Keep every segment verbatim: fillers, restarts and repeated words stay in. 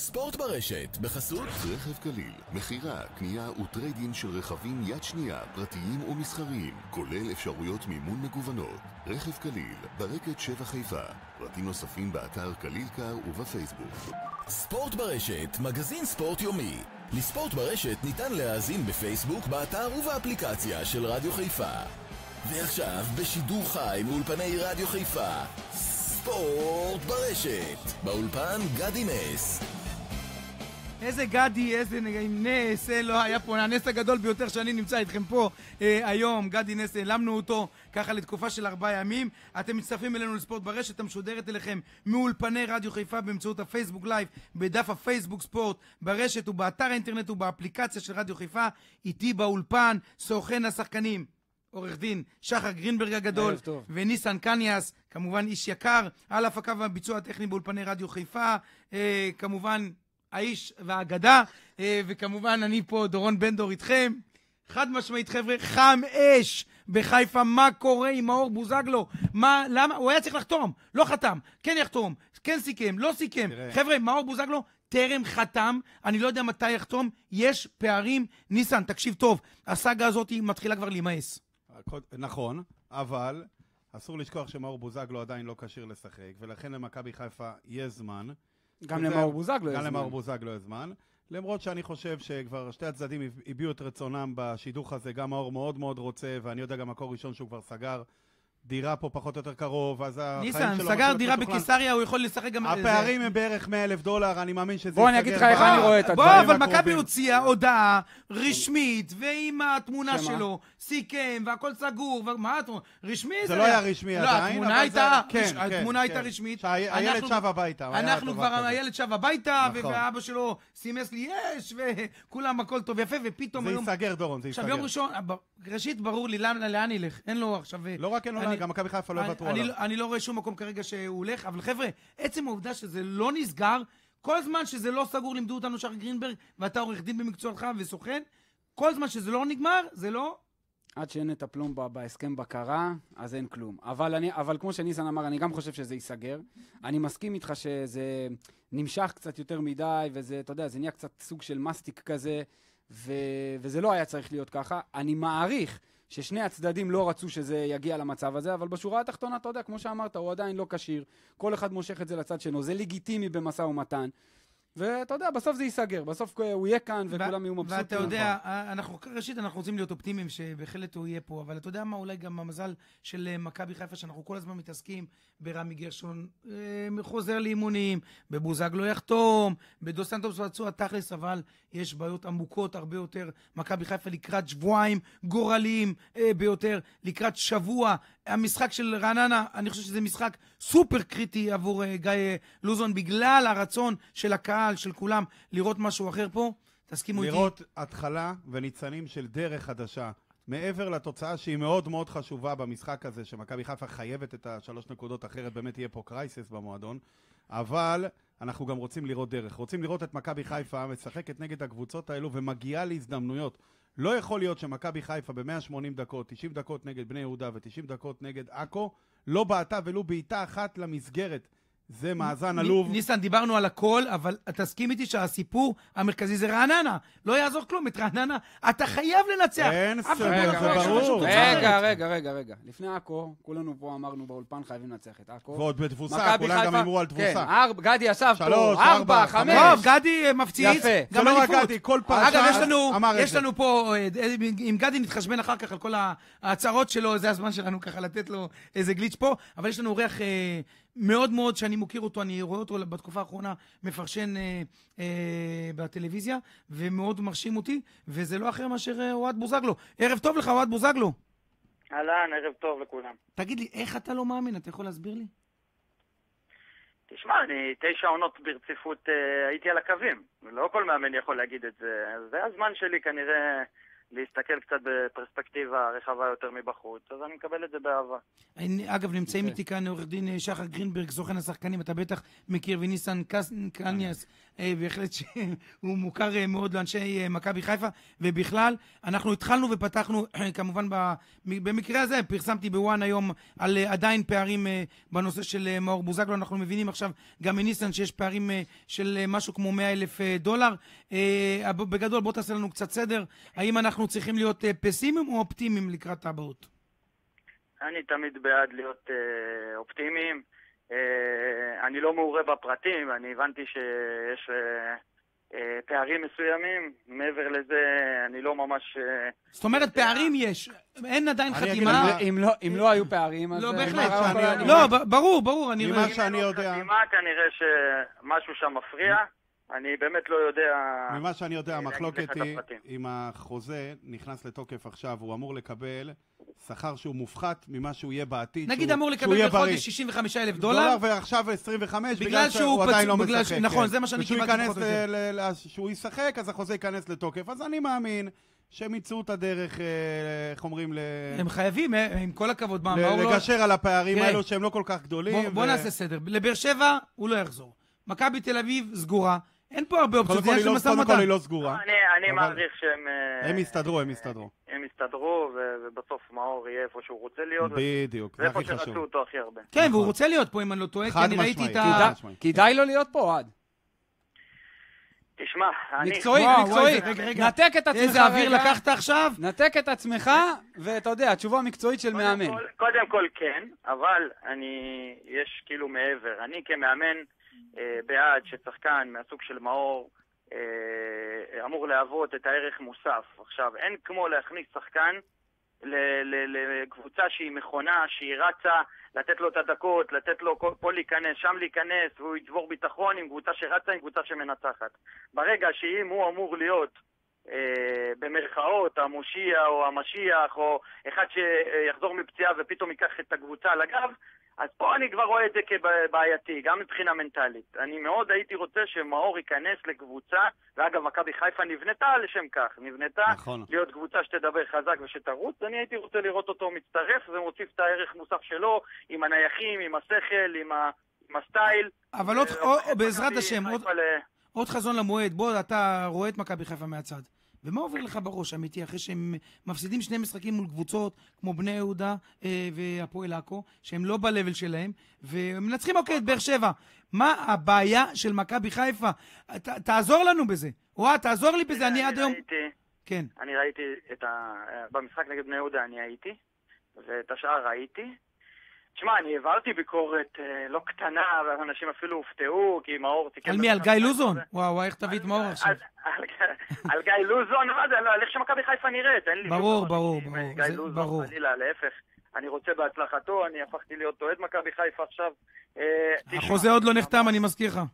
ספורט ברשת, בחסות רכב קליל, מחירה, קנייה וטריידין של רכבים יד שנייה, פרטיים ומסחריים, כולל אפשרויות מימון מגוונות. רכב קליל, ברקת שבע חיפה. פרטים נוספים באתר קליל קאר ובפייסבוק. ספורט ברשת, מגזין ספורט יומי. לספורט ברשת ניתן להאזין בפייסבוק, באתר ובאפליקציה של רדיו חיפה. ועכשיו בשידור חי מאולפני רדיו חיפה, ספורט ברשת. באולפן גדי נס. איזה גדי, איזה נס, לא היה פה, הנס הגדול ביותר שאני נמצא איתכם פה אה, היום. גדי נס, העלמנו אותו ככה לתקופה של ארבעה ימים. אתם מצטרפים אלינו לספורט ברשת, המשודרת אליכם מאולפני רדיו חיפה באמצעות הפייסבוק לייב, בדף הפייסבוק ספורט ברשת ובאתר האינטרנט ובאפליקציה של רדיו חיפה. איתי באולפן סוכן השחקנים עורך דין שחר גרינברג הגדול וניסן קניאס, כמובן איש יקר, על הפקה והביצוע הטכני באולפני רדיו חיפה, אה, כמובן האיש והאגדה, אה, וכמובן אני פה דורון בנדור איתכם. חד משמעית חבר'ה, חם אש בחיפה. מה קורה עם מאור בוזגלו? מה, למה? הוא היה צריך לחתום, לא חתם, כן יחתום, כן סיכם, לא סיכם. תראה. חבר'ה, מאור בוזגלו טרם חתם, אני לא יודע מתי יחתום, יש פערים. ניסן, תקשיב טוב, הסאגה הזאת מתחילה כבר להימאס. נכון, אבל אסור לשכוח שמאור בוזגלו עדיין לא כשיר לשחק, ולכן למכבי חיפה יש זמן. גם למאור בוזגלו יש זמן. גם למאור בוזגלו יש זמן. למרות שאני חושב שכבר שתי הצדדים הביעו את רצונם בשידוך הזה, גם מאור מאוד מאוד רוצה, ואני יודע גם מקור ראשון שהוא כבר סגר דירה פה פחות או יותר קרוב, אז ניסן, סגר דירה בקיסריה, הוא יכול לשחק גם... הפערים הם בערך מאה אלף דולר, אני מאמין שזה... בוא, אני אגיד לך איך אני רואה את הדברים. בוא, אבל מכבי הוציאה הודעה רשמית, ועם התמונה שלו, סיכם, והכל סגור, ומה התמונה? רשמי זה... זה לא היה רשמי עדיין, אבל זה... כן, התמונה הייתה רשמית. שהילד שב הביתה. אנחנו כבר, הילד שב הביתה, ואבא שלו סימס לי, יש, וכולם הכל טוב יפה, ופתאום היום... זה ייסגר, דורון, זה ייסגר. עכשיו, יום ראשון, ראשית, ברור לי לאן ילך. אין לו עכשיו... לא רק אין לו, גם מכבי חיפה לא יוותרו עליו. אני לא רואה שום מקום כרגע שהוא הולך, אבל חבר'ה, עצם העובדה שזה לא נסגר, כל זמן שזה לא סגור, לימדו אותנו שחר גרינברג, ואתה עורך דין במקצועך וסוכן, כל זמן שזה לא נגמר, זה לא... עד שאין את הפלום בהסכם בקרה, אז אין כלום. אבל, אני, אבל כמו שניסן אמר, אני גם חושב שזה ייסגר. אני מסכים איתך שזה נמשך קצת יותר מדי, וזה, אתה יודע, זה נהיה קצת סוג של מסטיק כזה, ו, וזה לא היה צריך להיות ככה. אני מעריך ששני הצדדים לא רצו שזה יגיע למצב הזה, אבל בשורה התחתונה, אתה יודע, כמו שאמרת, הוא עדיין לא קשיר. כל אחד מושך את זה לצד שלו. זה לגיטימי במשא ומתן. ואתה יודע, בסוף זה ייסגר, בסוף הוא יהיה כאן וכולם יהיו מבסוטים. ואתה יודע, אנחנו, ראשית אנחנו רוצים להיות אופטימיים שבחלט הוא יהיה פה, אבל אתה יודע מה, אולי גם המזל של מכבי חיפה, שאנחנו כל הזמן מתעסקים ברמי גרשון, חוזר לאימונים, בבוזגלו יחתום, בדו סנטוס ועצוע תכלס, אבל יש בעיות עמוקות הרבה יותר. מכבי חיפה לקראת שבועיים גורליים ביותר, לקראת שבוע, המשחק של רעננה, אני חושב שזה משחק סופר קריטי עבור גיא לוזון, בגלל הרצון של הקהל, של כולם, לראות משהו אחר פה. תסכימו איתי. לראות התחלה וניצנים של דרך חדשה. מעבר לתוצאה שהיא מאוד מאוד חשובה במשחק הזה, שמכבי חיפה חייבת את השלוש נקודות, אחרת באמת יהיה פה קרייסס במועדון, אבל אנחנו גם רוצים לראות דרך. רוצים לראות את מכבי חיפה משחקת נגד הקבוצות האלו ומגיעה להזדמנויות. לא יכול להיות שמכבי חיפה ב-מאה ושמונים דקות, תשעים דקות נגד בני יהודה ו-תשעים דקות נגד עכו, לא בעטה ולו בעיטה אחת למסגרת. זה מאזן עלוב. ניסן, דיברנו על הכל, אבל תסכים איתי שהסיפור המרכזי זה רעננה. לא יעזור כלום, את רעננה אתה חייב לנצח. אין ספק, זה ברור. רגע, רגע, רגע, רגע. לפני עכו, כולנו פה אמרנו באולפן חייבים לנצח את עכו. ועוד בתבוסה, כולם גם אמרו על תבוסה. כן, גדי ישב פה, ארבע, חמש. טוב, גדי מפציץ. יפה. גם אליפות. כל פעם. אגב, יש לנו פה, עם גדי נתחשבן אחר כך על כל ההצהרות שלו, זה הזמן שלנו ככה לתת לו איזה גליץ' פה, אבל יש לנו אורח מאוד מאוד שאני מוכיר אותו, אני רואה אותו בתקופה האחרונה מפרשן אה, אה, בטלוויזיה, ומאוד מרשים אותי, וזה לא אחר מאשר אוהד בוזגלו. ערב טוב לך, אוהד בוזגלו. אהלן, ערב טוב לכולם. תגיד לי, איך אתה לא מאמין? אתה יכול להסביר לי? תשמע, אני תשע עונות ברציפות אה, הייתי על הקווים. לא כל מאמן יכול להגיד את זה. זה הזמן שלי כנראה להסתכל קצת בפרספקטיקה רחבה יותר מבחוץ, אז אני מקבל את זה באהבה. אגב, נמצאים איתי כאן עורך דין שחר גרינברג, סוכן השחקנים, אתה בטח מכיר, וניסן קניאס, בהחלט שהוא מוכר מאוד לאנשי מכבי חיפה, ובכלל, אנחנו התחלנו ופתחנו, כמובן במקרה הזה, פרסמתי בוואן היום על עדיין פערים בנושא של מאור בוזגלו, אנחנו מבינים עכשיו גם מניסן שיש פערים של משהו כמו מאה אלף דולר. בגדול, בוא תעשה לנו קצת סדר, האם אנחנו צריכים להיות פסימיים או אופטימיים לקראת הבאות? אני תמיד בעד להיות אופטימיים. אני לא מעורה בפרטים, אני הבנתי שיש פערים מסוימים, מעבר לזה אני לא ממש... זאת אומרת, פערים יש, אין עדיין חתימה. אם לא היו פערים, אז... לא, בהחלט. לא, ברור, ברור. ממה שאני יודע... חתימה כנראה שמשהו שם מפריע, אני באמת לא יודע... ממה שאני יודע, המחלוקת היא, אם החוזה נכנס לתוקף עכשיו, הוא אמור לקבל שכר שהוא מופחת ממה שהוא יהיה בעתיד. נגיד אמור לקבל בחודש שישים וחמישה אלף דולר. דולר ועכשיו עשרים וחמש בגלל שהוא עדיין לא משחק. נכון, זה מה שאני קיבלתי. כשהוא ישחק, אז החוזה ייכנס לתוקף. אז אני מאמין שהם יצאו את הדרך, איך אומרים, הם חייבים, עם כל הכבוד, לגשר על הפערים האלו שהם לא כל כך גדולים. בוא נעשה סדר. לבאר שבע הוא לא יחזור. מכבי תל אביב סגורה. אין פה הרבה אופציות, קודם כל היא לא סגורה. אני מעריך שהם... הם יסתדרו, הם יסתדרו. הם יסתדרו, ובסוף מאור יהיה איפה שהוא רוצה להיות. בדיוק, זה הכי חשוב. ואיפה שרצו אותו הכי הרבה. כן, והוא רוצה להיות פה, אם אני לא טועה, כי אני ראיתי את ה... כדאי לו להיות פה, אוהד. תשמע, אני... מקצועית, מקצועית. נתק את עצמך. איזה אוויר לקחת עכשיו? נתק את עצמך, ואתה יודע, התשובה המקצועית של מאמן. קודם כל כן, אבל אני... יש כאילו מעבר. אני כמאמן בעד ששחקן מהסוג של מאור אמור להוות את הערך מוסף. עכשיו, אין כמו להכניס שחקן לקבוצה שהיא מכונה, שהיא רצה, לתת לו את הדקות, לתת לו פה להיכנס, שם להיכנס, והוא יצבור ביטחון עם קבוצה שרצה, עם קבוצה שמנצחת. ברגע שאם הוא אמור להיות במרכאות המושיע או המשיח, או אחד שיחזור מפציעה ופתאום ייקח את הקבוצה על הגב, אז פה אני כבר רואה את זה כבעייתי, גם מבחינה מנטלית. אני מאוד הייתי רוצה שמאור ייכנס לקבוצה, ואגב, מכבי חיפה נבנתה לשם כך, נבנתה נכון. להיות קבוצה שתדבר חזק ושתרוץ, אני הייתי רוצה לראות אותו מצטרף ומוסיף את הערך מוסף שלו, עם הנייחים, עם השכל, עם, ה... עם הסטייל. אבל עוד, או, או, בעזרת השם, עוד, ל... עוד חזון למועד, בוא, אתה רואה את מכבי חיפה מהצד. ומה עובר לך בראש, אמיתי, אחרי שהם מפסידים שני משחקים מול קבוצות כמו בני יהודה אה, והפועל עכו, שהם לא בלבל שלהם, ומנצחים אוקיי את באר שבע. מה הבעיה של מכבי חיפה? ת, תעזור לנו בזה. וואה, תעזור לי בזה, אני, אני עד היום... ראיתי, כן. אני ראיתי את ה... במשחק נגד בני יהודה אני הייתי, ואת השאר ראיתי. תשמע, אני העברתי ביקורת אה, לא קטנה, ואנשים אפילו הופתעו, כי מאור... על מי? על גיא לוזון? וואו, וואו, איך תביא את מאור עכשיו? על גיא לוזון, מה זה? על איך שמכבי חיפה נראית, אין לי... ברור, ברור, ברור. ברור. חלילה, להפך. אני רוצה בהצלחתו, אני הפכתי להיות אוהד מכבי חיפה עכשיו. החוזה עוד לא נחתם, אני מזכיר לך.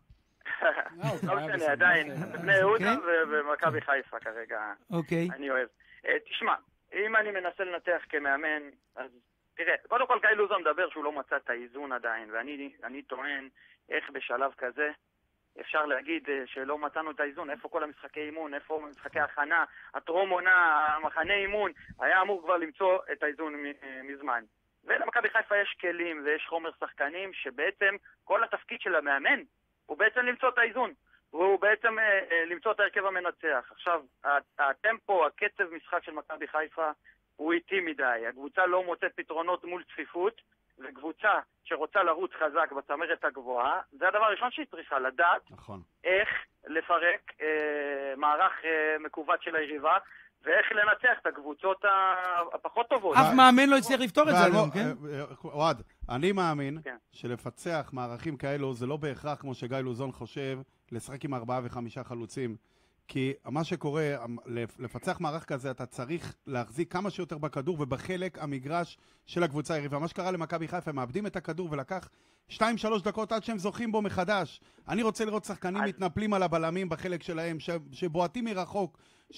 לא משנה, עדיין. בני יהודה ומכבי חיפה כרגע. אוקיי. אני אוהב. תשמע, אם אני מנסה לנתח כמאמן, אז... תראה, קודם כל גיא לוזון מדבר שהוא לא מצא את האיזון עדיין, ואני טוען איך בשלב כזה אפשר להגיד שלא מצאנו את האיזון, איפה כל המשחקי אימון, איפה משחקי הכנה, הטרום עונה, המחנה אימון, היה אמור כבר למצוא את האיזון מזמן. ולמכבי חיפה יש כלים ויש חומר שחקנים שבעצם כל התפקיד של המאמן הוא בעצם למצוא את האיזון, והוא בעצם למצוא את הרכב המנצח. עכשיו, הטמפו, הקצב משחק של מכבי חיפה הוא איטי מדי, הקבוצה לא מוצאת פתרונות מול צפיפות, וקבוצה שרוצה לרוץ חזק בצמרת הגבוהה, זה הדבר הראשון שהיא צריכה לדעת, נכון. איך לפרק אה, מערך אה, מקוות של היריבה, ואיך לנצח את הקבוצות הפחות טובות. אף מאמן לא יצליח לפתור את זה היום, כן? אוהד, אני מאמין שלפצח מערכים כאלו זה לא בהכרח, כמו שגיא לוזון חושב, לשחק עם ארבעה וחמישה חלוצים. כי מה שקורה, לפצח מערך כזה, אתה צריך להחזיק כמה שיותר בכדור ובחלק המגרש של הקבוצה היריבה. מה שקרה למכבי חיפה, הם מאבדים את הכדור ולקח שתיים שלוש דקות עד שהם זוכים בו מחדש. אני רוצה לראות שחקנים מתנפלים על הבלמים בחלק שלהם, שבועטים מרחוק,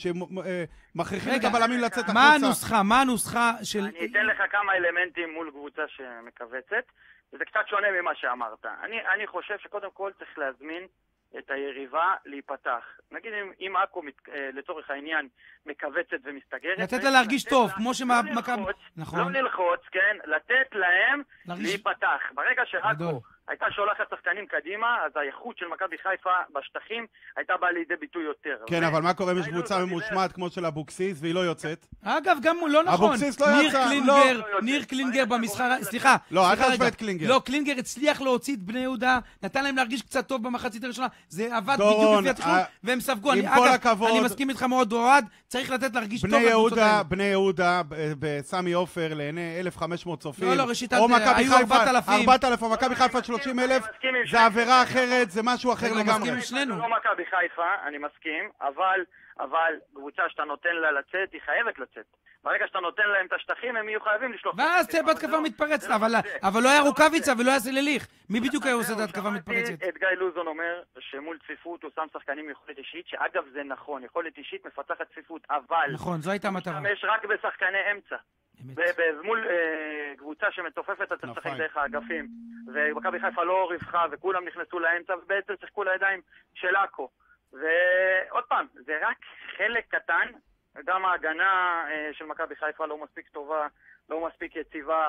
שמכריחים את הבלמים לצאת החוצה. מה הנוסחה? מה הנוסחה של... אני אתן לך כמה אלמנטים מול קבוצה שמקבצת, וזה קצת שונה ממה שאמרת. אני, אני חושב שקודם כל צריך להזמין את היריבה להיפתח. נגיד אם, אם אקו מת, לצורך העניין מקבצת ומסתגרת. לתת לה להרגיש טוב, לה, כמו שמכבי... לא, נכון. לא ללחוץ, כן? לתת להם להיפתח. ברגע שאקו הייתה שולחת שחקנים קדימה, אז האיכות של מכבי חיפה בשטחים הייתה באה לידי ביטוי יותר. כן, אבל מה קורה אם יש קבוצה ממושמעת כמו של אבוקסיס והיא לא יוצאת? אגב, גם הוא לא נכון. אבוקסיס לא ניר יצא. קלינגר, ניר קלינגר במשחק, סליחה. לא, אל סליחה תשווה רגע. את קלינגר. לא, קלינגר הצליח להוציא את בני יהודה, נתן להם להרגיש קצת טוב במחצית הראשונה, זה עבד דורון, בדיוק לפי התכנון, אה, והם ספגו. עם אני- כל אגב, הכבוד- אני מסכים איתך מאוד, אוהד, צריך לתת להרגיש טוב בני בקבוצות יהודה, האלה. בני יהודה, ב- בסמי עופר לעיני אלף וחמש מאות צופים. לא, לא, ראשית, או אל- מכבי היו חיפה, ארבעת אלפים. ארבעת אלפים, או מכבי חיפה שלושים אלף, אני מסכים עם זה שני. עבירה אחרת, זה משהו אחר אני לגמרי. מסכים עם שנינו. זה לא מכבי חיפה, אני מסכים, אבל, אבל קבוצה שאתה נותן לה לצאת, היא חייבת לצאת. ברגע שאתה נותן להם את השטחים, הם יהיו חייבים לשלוח. ואז תהיה בהתקפה מתפרצת, אבל אבל לא היה רוקאביצה ולא היה סלליך. מי בדיוק היה עושה את ההתקפה מתפרצת? שמעתי את גיא לוזון אומר שמול צפיפות הוא שם שחקנים עם יכולת אישית, שאגב זה נכון, יכולת אישית מפתחת צפיפות, אבל... נכון, זו הייתה המטרה. משתמש רק בשחקני אמצע. אמת. מול קבוצה שמתופפת את השחק נכון. דרך האגפים, ומכבי חיפה לא ריווחה וכולם נכנסו לאמצע ובעצם שיחקו לידיים של אקו. ועוד פעם, זה רק חלק קטן, גם ההגנה של מכבי חיפה לא מספיק טובה, לא מספיק יציבה.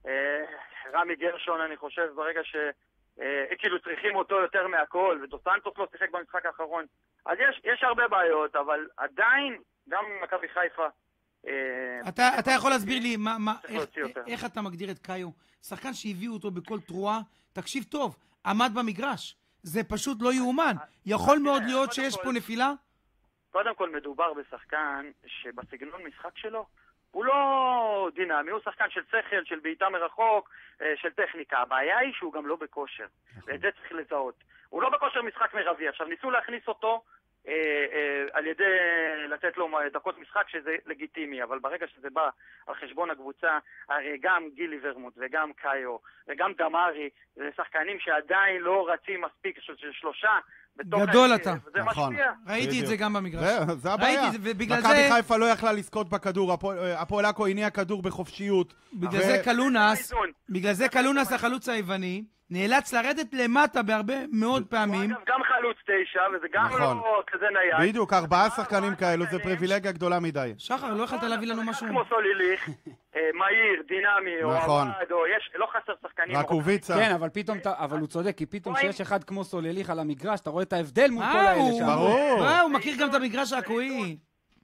רמי גרשון, אני חושב, ברגע ש... כאילו צריכים אותו יותר מהכל, ודו סנטוס לא שיחק במשחק האחרון. אז יש, יש הרבה בעיות, אבל עדיין, גם מכבי חיפה... אתה, אתה יכול להסביר לי מה, מה, צריך איך, להוציא יותר. איך אתה מגדיר את קאיו? שחקן שהביאו אותו בכל תרועה, תקשיב טוב, עמד במגרש. זה פשוט לא יאומן. יכול מאוד להיות שיש פה נפילה? קודם כל מדובר בשחקן שבסגנון משחק שלו הוא לא דינמי, הוא שחקן של שכל, של בעיטה מרחוק, של טכניקה. הבעיה היא שהוא גם לא בכושר, ואת זה צריך לזהות. הוא לא בכושר משחק מרבי. עכשיו ניסו להכניס אותו אה, אה, על ידי לתת לו דקות משחק שזה לגיטימי, אבל ברגע שזה בא על חשבון הקבוצה, הרי גם גילי ורמוט וגם קאיו וגם דמרי, זה שחקנים שעדיין לא רצים מספיק, של שלושה גדול אתה. זה נכון. משפיע. ראיתי את זה גם במגרש. זה, זה הבעיה. ראיתי את זה, ובגלל מכבי זה, חיפה לא יכלה לזכות בכדור, הפועל- הפועל עכו הניע כדור בחופשיות. בגלל ו- זה קלונס, איזון. בגלל זה קלונס החלוץ היווני, נאלץ לרדת למטה בהרבה מאוד פעמים. אגב, גם חלוץ תשע, וזה גם נכון. לא כזה נייד. בדיוק, ארבעה שחקנים ארבעה כאלו, זה שחקנים. פריבילגיה גדולה מדי. שחר, לא יכולת להביא לנו משהו? כמו סוליליך, אה, מהיר, דינמי, או נכון. עבד, או יש, לא חסר שחקנים. רקוביצה. כן, אבל פתאום, אתה- אבל הוא צודק, כי פתאום רואים. שיש אחד כמו סולליך על המגרש, אתה רואה את ההבדל מול כל אה, האלה הוא- שם. ברור. אה, הוא מכיר גם את המגרש העכואי.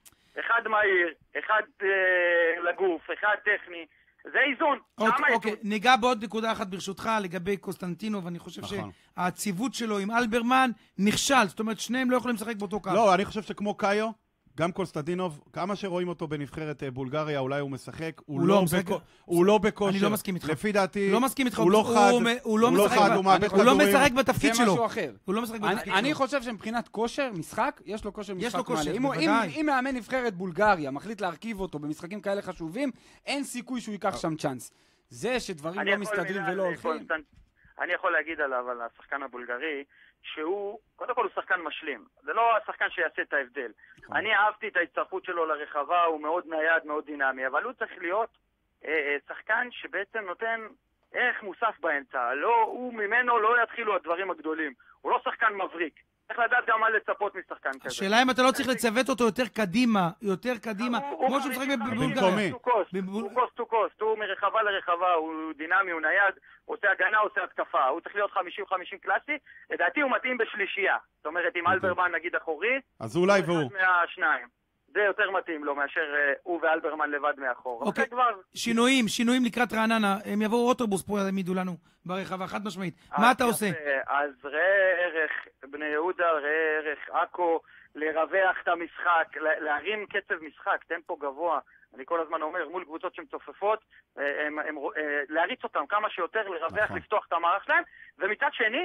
אחד מהיר, אחד אה, לגוף, אחד טכני. זה איזון. אוקיי, למה אוקיי, איזון? ניגע בעוד נקודה אחת ברשותך לגבי קוסטנטינוב, ואני חושב נכון. שהציוות שלו עם אלברמן נכשל, זאת אומרת שניהם לא יכולים לשחק באותו קו. לא, אני חושב שכמו קאיו, גם קולסטדינוב, כמה שרואים אותו בנבחרת אה, בולגריה, אולי הוא משחק, הוא הוא לא לא משחק. בכו- הוא לא בכושר. אני לא מסכים איתך. לפי דעתי, לא מסכים איתך, הוא לא הוא- חד, הוא- הוא לא משחק חד, ב- הוא מאבד הוא לא כדורים. משחק זה בתפקיד משהו שלו. אחר. הוא לא משחק אני, בתפקיד אני שלו. חושב שמבחינת כושר, משחק, יש לו כושר יש משחק לו כושר, מלא. אם, הוא- אם, בוודאי. אם מאמן נבחרת בולגריה מחליט להרכיב אותו במשחקים כאלה חשובים, אין סיכוי שהוא ייקח שם צ'אנס. זה שדברים אני לא יכול מסתדרים מילה ולא על הולכים. קונסטנט- אני יכול להגיד עליו, על השחקן הבולגרי, שהוא, קודם כל הוא שחקן משלים. זה לא השחקן שיעשה את ההבדל. אני אהבתי את ההצטרפות שלו לרחבה, הוא מאוד נייד, מאוד דינמי, אבל הוא צריך להיות אה, אה, שחקן שבעצם נותן ערך מוסף באמצע. לא, הוא ממנו לא יתחילו הדברים הגדולים. הוא לא שחקן מבריק. צריך לדעת גם מה לצפות משחקן כזה. השאלה אם אתה לא צריך לצוות אותו יותר קדימה, יותר קדימה, הוא- הוא כמו שהוא משחק חמישים חמישים, בבולגריה. הוא קוסט, בבול- הוא קוסט טו קוסט, הוא מרחבה לרחבה, הוא דינמי, הוא נייד, הוא עושה הגנה, הוא עושה התקפה, הוא צריך להיות חמישים חמישים קלאסי, לדעתי הוא מתאים בשלישייה, זאת אומרת עם אלברמן נגיד אחורי, אז אולי הוא והוא. אחד מהשניים, זה יותר מתאים לו מאשר אה, הוא ואלברמן לבד מאחור. אוקיי. זה כבר... שינויים, שינויים לקראת רעננה, הם יבואו אוטובוס פה, יעמידו לנו ברחבה, חד משמעית. מה אז אתה עושה? יפה, אז ראה ערך בני יהודה, ראה ערך עכו, לרווח את המשחק, לה- להרים קצב משחק, טמפו גבוה. אני כל הזמן אומר, מול קבוצות שמצופפות, אה, הם, הם, אה, להריץ אותם כמה שיותר, לרווח, נכון. לפתוח את המערך שלהם, ומצד שני,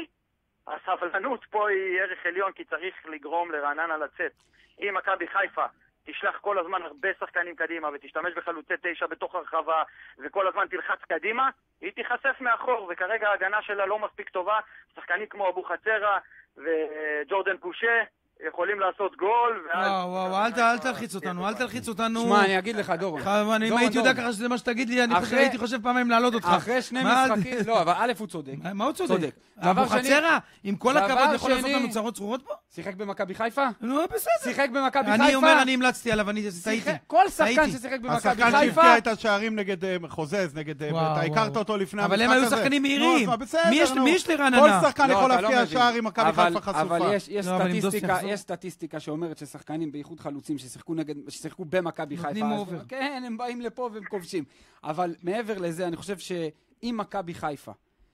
הסבלנות פה היא ערך עליון, כי צריך לגרום לרעננה לצאת. אם מכבי חיפה תשלח כל הזמן הרבה שחקנים קדימה, ותשתמש בחלוצי תשע בתוך הרחבה, וכל הזמן תלחץ קדימה, היא תיחשף מאחור, וכרגע ההגנה שלה לא מספיק טובה, שחקנים כמו אבו חצרה וג'ורדן פושה, יכולים לעשות גול, ואז... וואו, וואו, אל ת- אל תלחיץ אותנו, אל תלחיץ אותנו. שמע, אני אגיד לך, דורון. חייב, אני- אם דורון, הייתי יודע דורון. ככה שזה מה שתגיד לי, אני אחרי- חושב- הייתי חושב פעמיים להעלות אותך. אחרי שני מה- משחקים... לא, אבל א' הוא צודק. מה הוא צודק? צודק. אבו דבר שני- חצרה, עם כל דבר הכבוד, יכול לעשות שני- לנו צרות צרורות פה? שיחק במכבי חיפה? נו, בסדר. שיחק במכבי חיפה? אני אומר, אני המלצתי עליו, אני טעיתי. שיחק- כל שחקן טעיתי. ששיחק במכבי השחקן חיפה... שהבקיע את השערים נגד אה, חוזז, נגד... אה, וואו, אתה וואו. הכרת אותו לפני המשחק אבל הזה. הם היו שחקנים מהירים. נו, אז מה, בסדר, מי יש- נו. מי יש לרעננה? כל שחקן לא, יכול אתה לא להבקיע מבין. שער עם מכבי אבל- חיפה חשופה. אבל יש, יש, לא, אבל אם דוסי סטטיסטיקה, יחזור. יש סטטיסטיקה שאומרת ששחקנים באיחוד חלוצים ששיחקו נגד, ששיחקו במכבי נותנים חיפה, אובר. אז- כן, הם באים לפה והם כובשים. אבל מעבר לזה, אני חושב שאם מכבי חיפה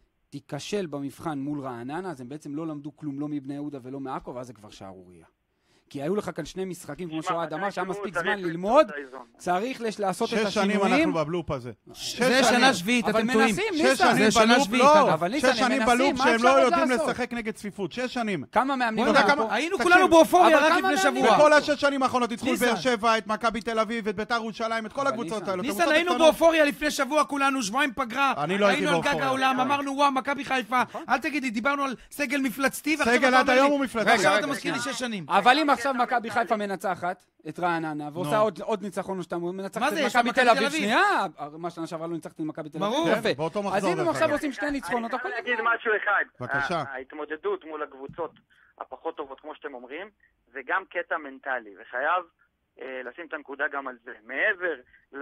תיכשל במבחן מול רעננה, אז הם בעצם לא למדו כלום, לא מבני יהודה ולא מעכו, ואז זה כבר שערוריה. כי היו לך כאן שני משחקים, כמו שאוהד אמר, שהיה מספיק זמן ללמוד, צריך לש- לעשות את שש שנים השינויים. אנחנו בבלופ הזה. שש זה שנים. שנה שביעית, אבל אתם טועים. מנסים, שש ניסן. שנים זה שנה בלופ, שביעית, לא. אבל ניסן, שש הם שנים מנסים, בלופ מה שהם אפשר לא עוד יודעים לעשות? לשחק נגד צפיפות. שש שנים. כמה מאמנים... בוא'נה, אנחנו כמה- פה? היינו תקשיב, כולנו באופוריה אבל רק כמה לפני מאמנים שבוע. אנחנו בכל השש שנים האחרונות ניצחו את ניסן. באר שבע, את מכבי תל אביב, את ביתר ירושלים, את כל אבל הקבוצות ניסן, האלה. את ניסן, הקבוצות היינו הקטנות. באופוריה לפני שבוע כולנו, שבועיים פגרה. אני לא הייתי היינו על גג באופוריה. העולם, אמרנו וואו, מכבי חיפה. אל תגיד לי, דיברנו על סגל מפלצתי, ועכשיו סגל אתה עד אומר היום לי- הוא מפלצתי. ועכשיו רגע, אתה רגע, מזכיר לי שנייה. שש שנים. אבל אם עכשיו מכבי חיפה מנצחת את רעננה, ועושה עוד עוד ניצחון או שאתה מנצחת מה את זה, יש מכבי לה תל מכבי אביב, תל אביב? שנייה, מה שנה שעברה לא ניצחתי את מכבי תל אביב, ברור. יפה. כן, באותו מחזור, אז אם הם דרך עכשיו אגב. עושים שני ניצחונות, אני הכל חייב להגיד נגמר. משהו אחד. בבקשה. ה- ההתמודדות מול הקבוצות הפחות טובות, כמו שאתם אומרים, זה גם קטע מנטלי, וחייב אה, לשים את הנקודה גם על זה. מעבר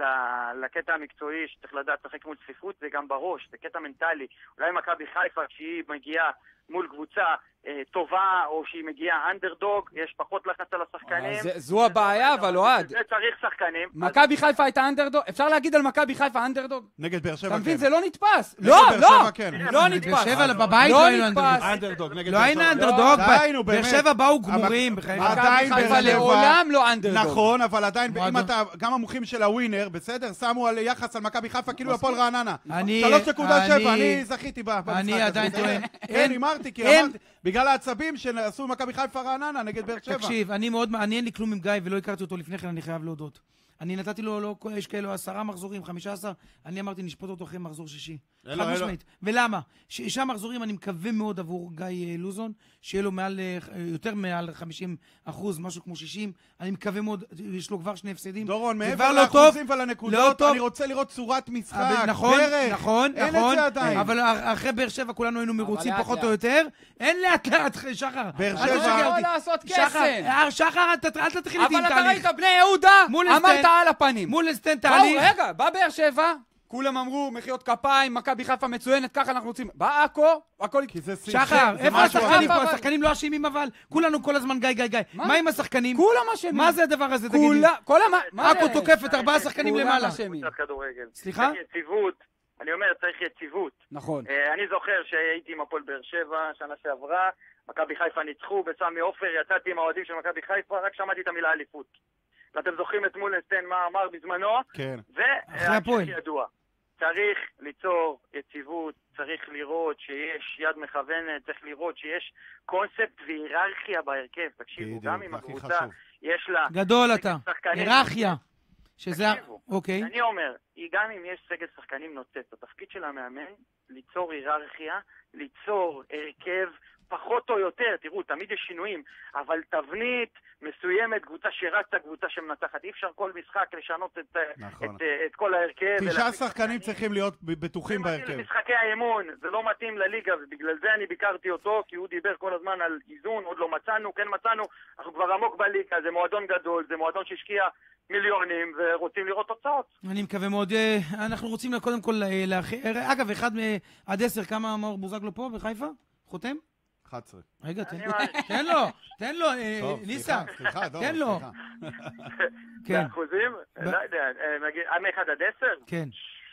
ל- לקטע המקצועי שצריך לדעת לשחק מול צפיפות, זה גם בראש, זה קטע מנטלי. אולי מכבי חיפה, כשהיא מגיעה מול קבוצה אה, טובה, או שהיא מגיעה אנדרדוג, יש פחות לחץ על השחקנים. זה- זו הבעיה, אבל אוהד. זה צריך שחקנים. מכבי חיפה הייתה אנדרדוג? אפשר להגיד על מכבי חיפה אנדרדוג? נגד באר שבע אתה מבין, כן. זה לא נתפס. נגד לא, באר לא, שבע כן. לא נגד נתפס. באר שבע בבית לא לא היינו נתפס. אנדרדוג. אנדרדוג נגד לא באר היינו שבע. אנדרדוג, די, ב- נו, באר באמת. שבע באו המק- גמורים, בחיי. עדיין מכבי באר חיפה שבע- לעולם לא אנדרדוג. נכון, אבל עדיין, אם מועדון. אתה, גם המומחים של הווינר, בסדר, שמו על יחס על מכבי חיפה כאילו הפועל רעננה. אני- שלוש נקודה שבע, אני- אני זכיתי ב- במשחק אני הזה. עדיין בסדר? טוען. כן, אין- הימרתי, כי אין- אמרתי, בגלל העצבים שעשו מכבי חיפה רעננה נגד באר שבע. תקשיב, אני מאוד מעניין לי כלום עם גיא ולא הכרתי אותו לפני כן, אני חייב להודות. אני נתתי לו, לא, יש כאלו עשרה מחזורים, חמישה עשר, אני אמרתי נשפוט אותו אחרי מחזור שישי. אין חד לו, אין לו. משמעית. ולמה? שישה מחזורים אני מקווה מאוד עבור גיא אה, לוזון, שיהיה לו מעל, אה, יותר מעל חמישים אחוז, משהו כמו שישים, אני מקווה מאוד, יש לו כבר שני הפסדים. דורון, זה מעבר כבר לא לאחוזים טוב, ולנקודות, לא טוב. אני רוצה לראות צורת משחק, אבל נכון, דרך. נכון, אין נכון, את זה עדיין. אבל אחרי באר שבע כולנו היינו מרוצים לאט פחות לאט. או יותר. אין לאט לאט, שחר. באר אל שבע- תשגע לא אותי. לעשות שחר, קסם. אה, שחר, אל ת- אל תתחיל איתי עם אבל אתה תהליך. ראית בני יהודה, מול אמרת הסטנד- על הפנים. מול הסטנד באו, תהליך. רגע, בא באר שבע, כולם אמרו, מחיאות כפיים, מכבי חיפה מצוינת, ככה אנחנו רוצים. בא עכו, הכל... כי זה סי- שחר, זה איפה משהו השחקנים אחר. פה? השחקנים לא אשמים אבל? כולנו כל הזמן גיא, גיא, גיא. מה? מה עם השחקנים? כולם אשמים. מה זה הדבר הזה, תגיד לי? כולה, כל המ... מה עכו זה? תוקפת ארבעה שחקנים כולם למעלה. אשמים. קבוצת כדורגל. סליחה? צריך יציבות. אני אומר, צריך יציבות. נכון. אה, אני זוכר שהייתי עם הפועל באר שבע שנה שעברה, מכבי חיפה ניצחו בסמי עופר, יצאתי עם האוהדים של מכבי חיפה, רק שמעתי את המילה אליפות. ואתם זוכרים את מולנסטיין מה אמר בזמנו, כן. אחרי הפועל. וההמשך ידוע. צריך ליצור יציבות, צריך לראות שיש יד מכוונת, צריך לראות שיש קונספט והיררכיה בהרכב. תקשיבו, בדיוק, גם אם הכי הקבוצה חשוב. יש לה... גדול אתה. שחקנים- היררכיה. שזה... ה- תקשיבו. אוקיי. אני אומר, היא גם אם יש סגל שחקנים נוצץ, התפקיד של המאמן ליצור היררכיה, ליצור הרכב פחות או יותר, תראו, תמיד יש שינויים, אבל תבנית מסוימת, קבוצה שרצה, קבוצה שמנצחת. אי אפשר כל משחק לשנות את, נכון. את, את כל ההרכב. תשעה ולהפיק שחקנים שחקנים. צריכים להיות בטוחים זה מתאים בהרכב. למשחקי האמון, זה לא מתאים לליגה, ובגלל זה אני ביקרתי אותו, כי הוא דיבר כל הזמן על איזון, עוד לא מצאנו, כן מצאנו, אנחנו כבר עמוק בליגה, זה מועדון גדול, זה מועדון שהשקיע מיליונים, ורוצים לראות תוצאות. אני מקווה מאוד. אה, אנחנו רוצים קודם כל אה, להכי... אה, אגב, אחד מ- עד עשר, כמה מאור בוזגלו פה בחיפה? חותם? אחת עשרה. רגע, תן אני לו. מעריך. תן לו, תן לו, אה, טוב, ניסה. סליחה, סליחה, דור, תן לו. סליחה. כן, באחוזים? ב- לא יודע, אה, נגיד, אה, מאחד עד עשר? כן.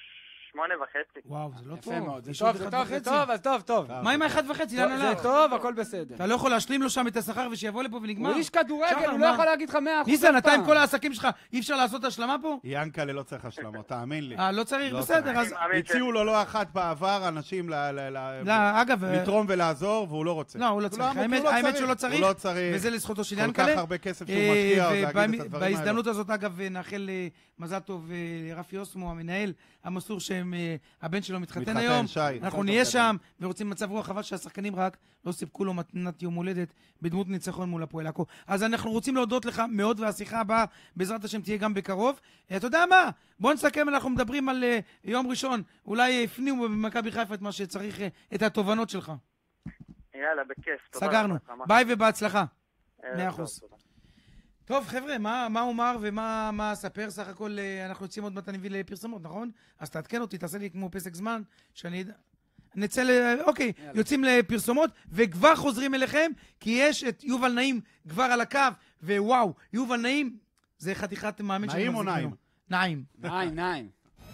שמונה וחצי. וואו, זה לא טוב. יפה מאוד. זה יש טוב, עוד זה אחד טוב, זה וחצי. טוב, אז טוב, טוב. מה עם האחד וחצי? לאן זה הלך? טוב, הכל בסדר. אתה לא יכול להשלים לו שם את השכר ושיבוא לפה ונגמר? הוא איש כדורגל, שחר, הוא לא מה? יכול להגיד לך מאה אחוז. ניסן, אף אתה עם פעם. כל העסקים שלך, אי אפשר לעשות השלמה פה? ינקלה לא צריך השלמות, תאמין לי. אה, לא צריך? לא בסדר, צריך. אז... אני מאמין ש- הציעו לו לא אחת בעבר אנשים ל- ל- ל- לא, אגב... אה, לתרום ולעזור, והוא לא רוצה. לא, הוא לא צריך. הוא האמת- הוא האמת שהוא לא צריך, הוא לא צריך. וזה לזכותו של כל ינקלה. כך הרבה כסף שהוא אה, משקיע, אז להגיד את ובהמ- הדברים האלו. בהזדמנות הזאת, אגב, נאחל אה, מזל טוב אה, לרפי אוסמו, המנהל המסור, ש- הבן שלו מתחתן היום, אנחנו נהיה שם, ורוצים מצב רוח, חבל שהשחקנים רק לא סיפקו לו מתנת יום הולדת בדמות ניצחון מול הפועל עכו. אז אנחנו רוצים להודות לך מאוד, והשיחה הבאה בעזרת השם תהיה גם בקרוב. אתה יודע מה? בוא נסכם, אנחנו מדברים על יום ראשון, אולי הפנימו במכבי חיפה את מה שצריך, את התובנות שלך. יאללה, בכיף. סגרנו. ביי ובהצלחה. מאה אחוז. טוב, חבר'ה, מה, מה אומר ומה מה אספר? סך הכל אנחנו יוצאים עוד מעט נביא לפרסומות, נכון? אז תעדכן אותי, תעשה לי כמו פסק זמן, שאני... נצא ל... אוקיי, יאללה. יוצאים לפרסומות, וכבר חוזרים אליכם, כי יש את יובל נעים כבר על הקו, ווואו, יובל נעים, זה חתיכת מאמין... נעים או נעים? נעים. נעים, נעים.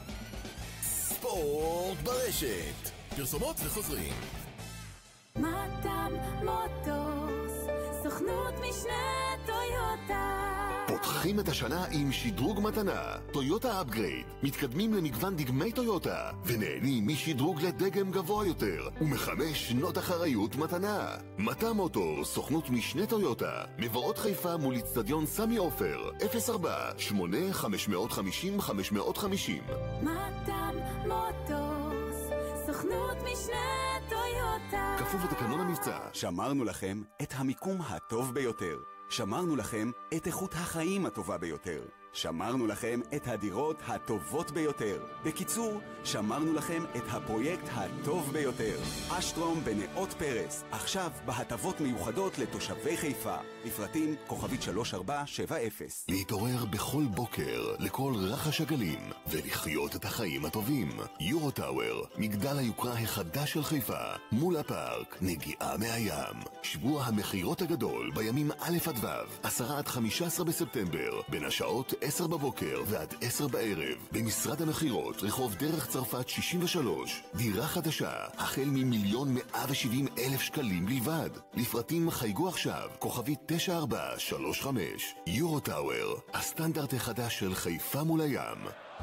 ספורט ברשת. פרסומות וחוזרים. מטם מוטורס, סוכנות משנה טויוטה. פותחים את השנה עם שדרוג מתנה. טויוטה אפגרייד. מתקדמים למגוון דגמי טויוטה, ונהנים משדרוג לדגם גבוה יותר, ומחמש שנות אחריות מתנה. מטם מוטורס, סוכנות משנה טויוטה. מבואות חיפה מול אצטדיון סמי עופר. אפס ארבע שמונה חמש חמש אפס חמש חמש אפס. מטם מוטורס, סוכנות משנה טויוטה. כפוף לתקנון המבצע. שמרנו לכם את המיקום הטוב ביותר. שמרנו לכם את איכות החיים הטובה ביותר. שמרנו לכם את הדירות הטובות ביותר. בקיצור, שמרנו לכם את הפרויקט הטוב ביותר. אשטרום בנאות פרס, עכשיו בהטבות מיוחדות לתושבי חיפה. לפרטים כוכבית שלוש ארבע שבע אפס. להתעורר בכל בוקר לכל רחש הגלים ולחיות את החיים הטובים. יורו טאוור, מגדל היוקרה החדש של חיפה, מול הפארק, נגיעה מהים. שבוע המחירות הגדול בימים א' עד ו', עשרה עד חמישה עשר בספטמבר, בין השעות עשר בבוקר ועד עשר בערב. במשרד המחירות, רחוב דרך צרפת שישים ושלוש. דירה חדשה, החל ממיליון מאה ושבעים אלף שקלים בלבד. לפרטים חייגו עכשיו, כוכבית תשע ארבע שלוש חמש. יורו טאוור, הסטנדרט החדש של חיפה מול הים.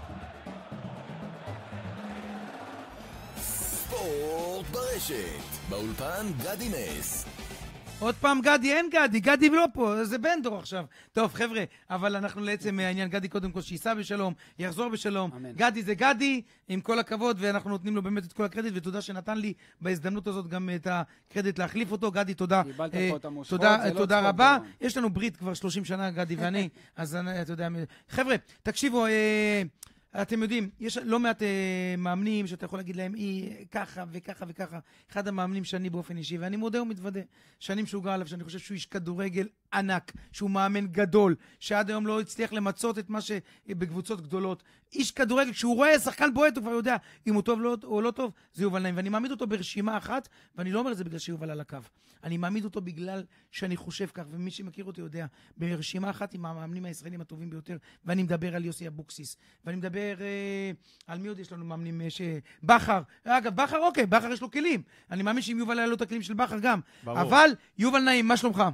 ספורט ברשת. באולפן גדי נס. עוד פעם גדי, אין גדי, גדי לא פה, זה בן דור עכשיו. טוב, חבר'ה, אבל אנחנו לעצם העניין, גדי קודם כל שייסע בשלום, יחזור בשלום. אמן. גדי זה גדי, עם כל הכבוד, ואנחנו נותנים לו באמת את כל הקרדיט, ותודה שנתן לי בהזדמנות הזאת גם את הקרדיט להחליף אותו. גדי, תודה. קיבלת פה את המושכות, תודה, זה לא תודה צחוק רבה. דבר. יש לנו ברית כבר שלושים שנה, גדי ואני, אז אתה יודע... חבר'ה, תקשיבו, אה, אתם יודעים, יש לא מעט אה, מאמנים שאתה יכול להגיד להם, היא ככה וככה וככה. אחד המאמנים שאני באופן אישי, ואני מודה ומתוודה, שאני משוגע עליו, שאני חושב שהוא איש כדורגל ענק, שהוא מאמן גדול, שעד היום לא הצליח למצות את מה שבקבוצות גדולות. איש כדורגל, כשהוא רואה שחקן בועט, הוא כבר יודע אם הוא טוב לא, או לא טוב, זה יובל נעים. ואני מעמיד אותו ברשימה אחת, ואני לא אומר את זה בגלל שיובל על הקו. אני מעמיד אותו בגלל שאני חושב כך, ומי שמכיר אותי יודע, ברשימה אחת עם המאמנים הישראלים הטובים ביותר, ואני מדבר על יוסי אבוקסיס, ואני מדבר אה, על מי עוד יש לנו מאמנים, אה, שבחר, אגב, בחר, אוקיי, בחר יש לו כלים. אני מאמין שאם יובל היה לו את הכלים של בחר גם. ברור. אבל, יובל נעים, מה שלומך?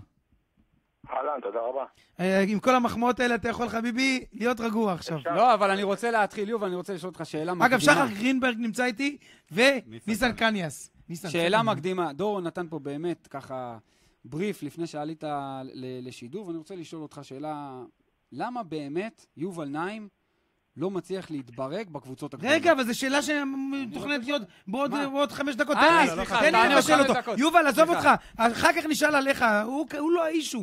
אהלן, תודה רבה. עם כל המחמאות האלה אתה יכול, חביבי, להיות רגוע עכשיו. לא, אבל אני רוצה להתחיל, יובל, אני רוצה לשאול אותך שאלה מקדימה. אגב, שחר גרינברג נמצא איתי, וניסן קניאס. שאלה מקדימה. דור נתן פה באמת ככה בריף לפני שעלית לשידור, ואני רוצה לשאול אותך שאלה, למה באמת יובל נעים לא מצליח להתברג בקבוצות הגדולות? רגע, אבל זו שאלה שתוכנית להיות בעוד חמש דקות. אה, סליחה, תן לי לבשל אותו. יובל, עזוב אותך. אחר כך נשאל עליך, הוא לא האישו.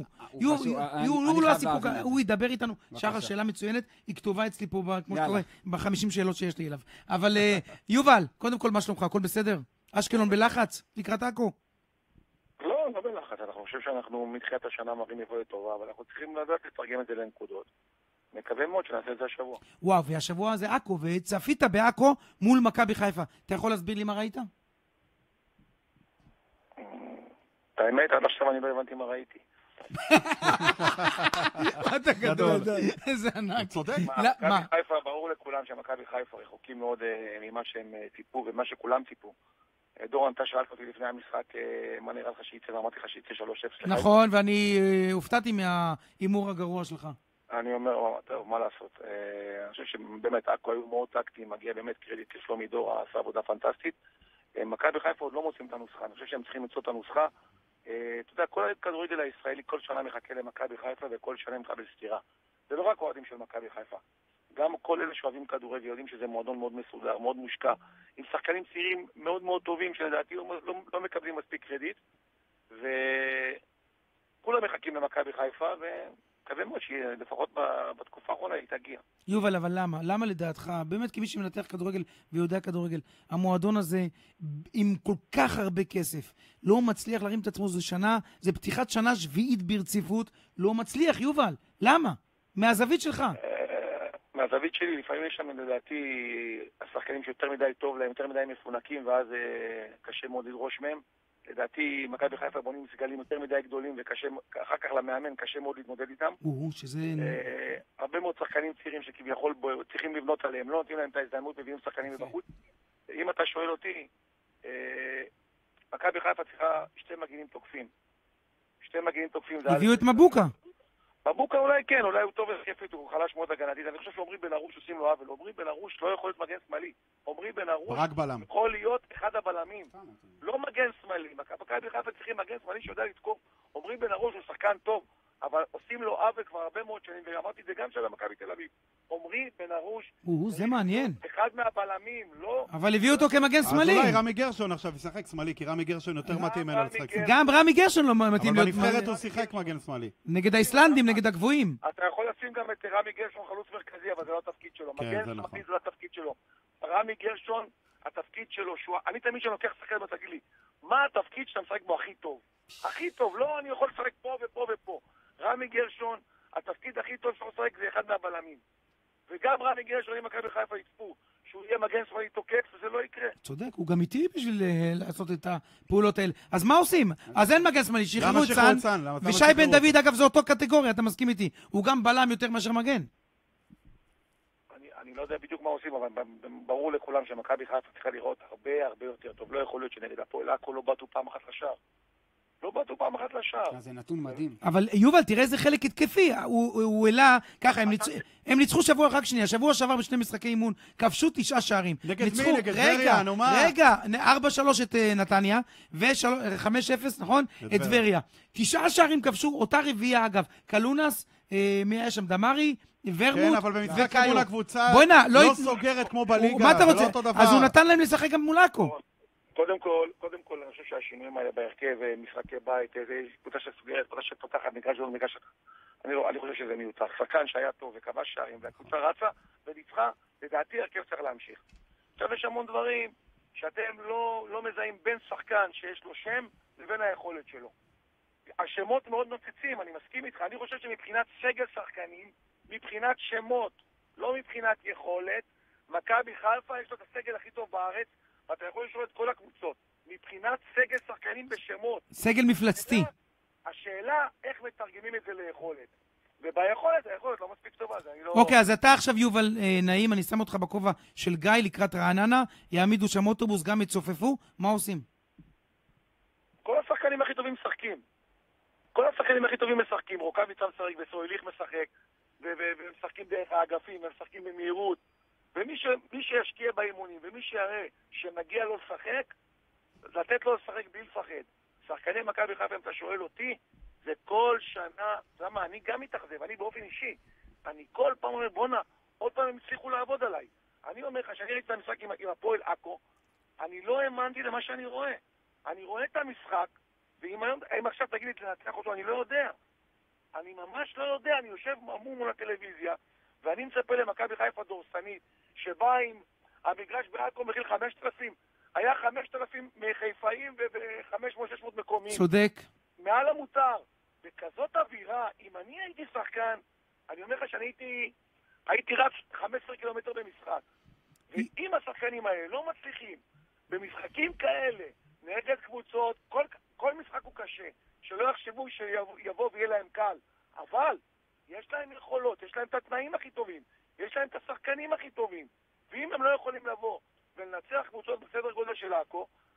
הוא לא הסיפוק, הוא ידבר איתנו. שחר, שאלה מצוינת, היא כתובה אצלי פה, כמו שקורה, בחמישים שאלות שיש לי אליו. אבל יובל, קודם כל, מה שלומך? הכל בסדר? אשקלון בלחץ? לקראת עכו? לא, לא בלחץ. אנחנו חושב שאנחנו מתחילת השנה מראים מבואה טובה, אבל אנחנו צריכים לדעת לתרגם את זה לנקודות. מקווה מאוד שנעשה את זה השבוע. וואו, והשבוע הזה עכו, וצפית בעכו מול מכבי חיפה. אתה יכול להסביר לי מה ראית? האמת, עד עכשיו אני לא הבנתי מה ראיתי. אתה גדול, איזה ענק. צודק. מכבי חיפה, ברור לכולם שמכבי חיפה רחוקים מאוד ממה שהם ציפו ומה שכולם ציפו. דורון, אתה שאלת אותי לפני המשחק מה נראה לך שייצא, ואמרתי לך שייצא שלוש אפס. נכון, ואני הופתעתי מהאימור הגרוע שלך. אני אומר, טוב, מה לעשות? אני חושב שבאמת עכו היו מאוד טקטיים, מגיע באמת קרדיט לשלומי דור, עשה עבודה פנטסטית. מכבי חיפה עוד לא מוצאים את הנוסחה, אני חושב שהם צריכים למצוא את הנוסחה. אתה יודע, כל הכדורגל הישראלי כל שנה מחכה למכבי חיפה וכל שנה מקבל סתירה. זה לא רק אוהדים של מכבי חיפה. גם כל אלה שאוהבים כדורגל יודעים שזה מועדון מאוד מסודר, מאוד מושקע, עם שחקנים צעירים מאוד מאוד טובים, שלדעתי לא, לא, לא מקבלים מספיק קרדיט, וכולם מחכים למכבי חיפה, ומקווה מאוד שלפחות בתקופה האחרונה היא תגיע. יובל, אבל למה? למה לדעתך, באמת כמי שמנתח כדורגל ויודע כדורגל, המועדון הזה עם כל כך הרבה כסף, לא מצליח להרים את עצמו, זה שנה, זה פתיחת שנה שביעית ברציפות, לא מצליח, יובל, למה? מהזווית שלך. מהזווית שלי, לפעמים יש שם לדעתי השחקנים שיותר מדי טוב להם, יותר מדי מפונקים, ואז קשה מאוד לדרוש מהם. לדעתי מכבי חיפה בונים סגלים יותר מדי גדולים, ואחר כך למאמן קשה מאוד להתמודד איתם. שזה... הרבה מאוד שחקנים צעירים שכביכול צריכים לבנות עליהם, לא נותנים להם את ההזדמנות, מביאים שחקנים מבחוץ. אם אתה שואל אותי, מכבי חיפה צריכה שתי מגינים תוקפים. שתי מגינים תוקפים זה... הביאו את מבוקה. מבוקה אולי כן, אולי הוא טוב וחפית, הוא חלש מאוד הגנתית. אני חושב שעומרי בן ארוש עושים לו עוול. עומרי בן ארוש לא יכול להיות מגן שמאלי. עומרי בן ארוש יכול להיות אחד הבלמים. לא מגן שמאלי. מכבי חיפה צריכים מגן שמאלי שיודע לתקוף. עומרי בן ארוש הוא שחקן טוב, אבל עושים לו עוול כבר הרבה מאוד שנים, ואמרתי את זה גם של מכבי תל אביב. עומרי בן ארוש... זה מעניין. אחד מהבלמים, לא... אבל הביאו אותו כמגן שמאלי. אז אולי רמי גרשון עכשיו ישחק שמאלי, כי רמי גרשון יותר מתאים ממנו לשחק שמאלי. גם רמי גרשון לא מתאים להיות... אבל בנבחרת הוא שיחק מגן שמאלי. נגד האיסלנדים, נגד הגבוהים. אתה יכול לשים גם את רמי גרשון חלוץ מרכזי, אבל זה לא התפקיד שלו. מגן שמאלי זה לא התפקיד שלו. רמי גרשון, התפקיד שלו, אני תמיד שלוקח שחקן ותגיד לי, מה התפקיד שאתה משחק בו הכי טוב? הכי טוב, לא, אני יכול לשחק פה ופה ופה. רמי גרשון, התפקיד הכי טוב שאתה משחק זה אחד מהבלמים. וגם רמי גרשון, אם מכבי חיפה יצפו שהוא יהיה מגן שמאלי תוקף, וזה לא יקרה. צודק, הוא גם איתי בשביל לעשות את הפעולות האלה. אז מה עושים? אז אין מגן שמאלי, שחררו את צאן, ושי בן דוד, אגב, זה אותו קטגוריה, אתה מסכים איתי. הוא גם בלם יותר מאשר מגן. אני לא יודע בדיוק מה עושים, אבל ברור לכולם שמכבי חיפה צריכה לראות הרבה הרבה יותר טוב. לא יכול להיות שנגד הפועל עכו לא באתו פעם אחת לשער. לא באתו פעם אחת לשער. זה נתון מדהים. אבל יובל, תראה איזה חלק התקפי. הוא העלה, ככה, הם ניצחו שבוע רק שנייה, שבוע שעבר בשני משחקי אימון, כבשו תשעה שערים. נגד מי? נגד טבריה, נו מה? רגע, ארבע שלוש את נתניה, ו-חמש אפס, נכון? את טבריה. תשעה שערים כבשו, אותה רביעייה, אגב, קלונס, מי היה שם? דמרי, ורמוט, כן, אבל במשחק מול הקבוצה לא סוגרת כמו בליגה, מה אתה רוצה? אז הוא נתן להם לשחק גם מול עכו. קודם כל, קודם כל, אני חושב שהשינויים האלה בהרכב, משחקי בית, זה קבוצה שסוגרת, קבוצה שפותחת מגרש ועוד מגרש, אני לא, אני חושב שזה מיותר. שחקן שהיה טוב וכבש שערים, והקבוצה רצה וניצחה, לדעתי הרכב צריך להמשיך. עכשיו יש המון דברים שאתם לא, לא מזהים בין שחקן שיש לו שם לבין היכולת שלו. השמות מאוד נוצצים, אני מסכים איתך. אני חושב שמבחינת סגל שחקנים, מבחינת שמות, לא מבחינת יכולת, מכבי חיפה יש לו את הסגל הכי טוב בארץ, ואתה יכול לשאול את כל הקבוצות. מבחינת סגל שחקנים בשמות. סגל מפלצתי. השאלה איך מתרגמים את זה ליכולת. וביכולת, היכולת לא מספיק טובה. לא... אוקיי, אז אתה עכשיו יובל אה, נעים, אני שם אותך בכובע של גיא לקראת רעננה, יעמידו שם אוטובוס, גם יצופפו, מה עושים? כל השחקנים הכי טובים משחקים. כל השחקנים הכי טובים משחקים. רוקאביצה משחק וסויליך משחק, ומשחקים דרך האגפים, ומשחקים במהירות. ומי ש... שישקיע באימונים, ומי שיראה שמגיע לו לשחק, לתת לו לשחק בלי לפחד. שחקני מכבי חיפה, אם אתה שואל אותי, זה כל שנה, למה, אני גם מתאכזב, אני באופן אישי, אני כל פעם אומר, בונה, עוד פעם הם הצליחו לעבוד עליי. אני אומר לך, שאני ראיתי את המשחק עם, עם הפועל עכו, אני לא האמנתי למה שאני רואה. אני רואה את המשחק, ואם היום, אם עכשיו תגיד לי לנצח אותו, אני לא יודע. אני ממש לא יודע, אני יושב עמום מול הטלוויזיה, ואני מצפה למכבי חיפה דורסנית, שבא עם המגרש בעכו מכיל חמשת אלפים, היה חמשת אלפים מחיפאים ו-חמש מאות שש מאות מקומיים. צודק. מעל המותר. בכזאת אווירה, אם אני הייתי שחקן, אני אומר לך שאני הייתי, הייתי רץ חמישה עשר קילומטר במשחק. ואם השחקנים האלה לא מצליחים במשחקים כאלה, נגד קבוצות, כל, כל משחק הוא קשה. שלא יחשבו שיבוא ויהיה להם קל. אבל יש להם יכולות, יש להם את התנאים הכי טובים, יש להם את השחקנים הכי טובים. ואם הם לא יכולים לבוא ולנצח קבוצות בסדר גודל של עכו,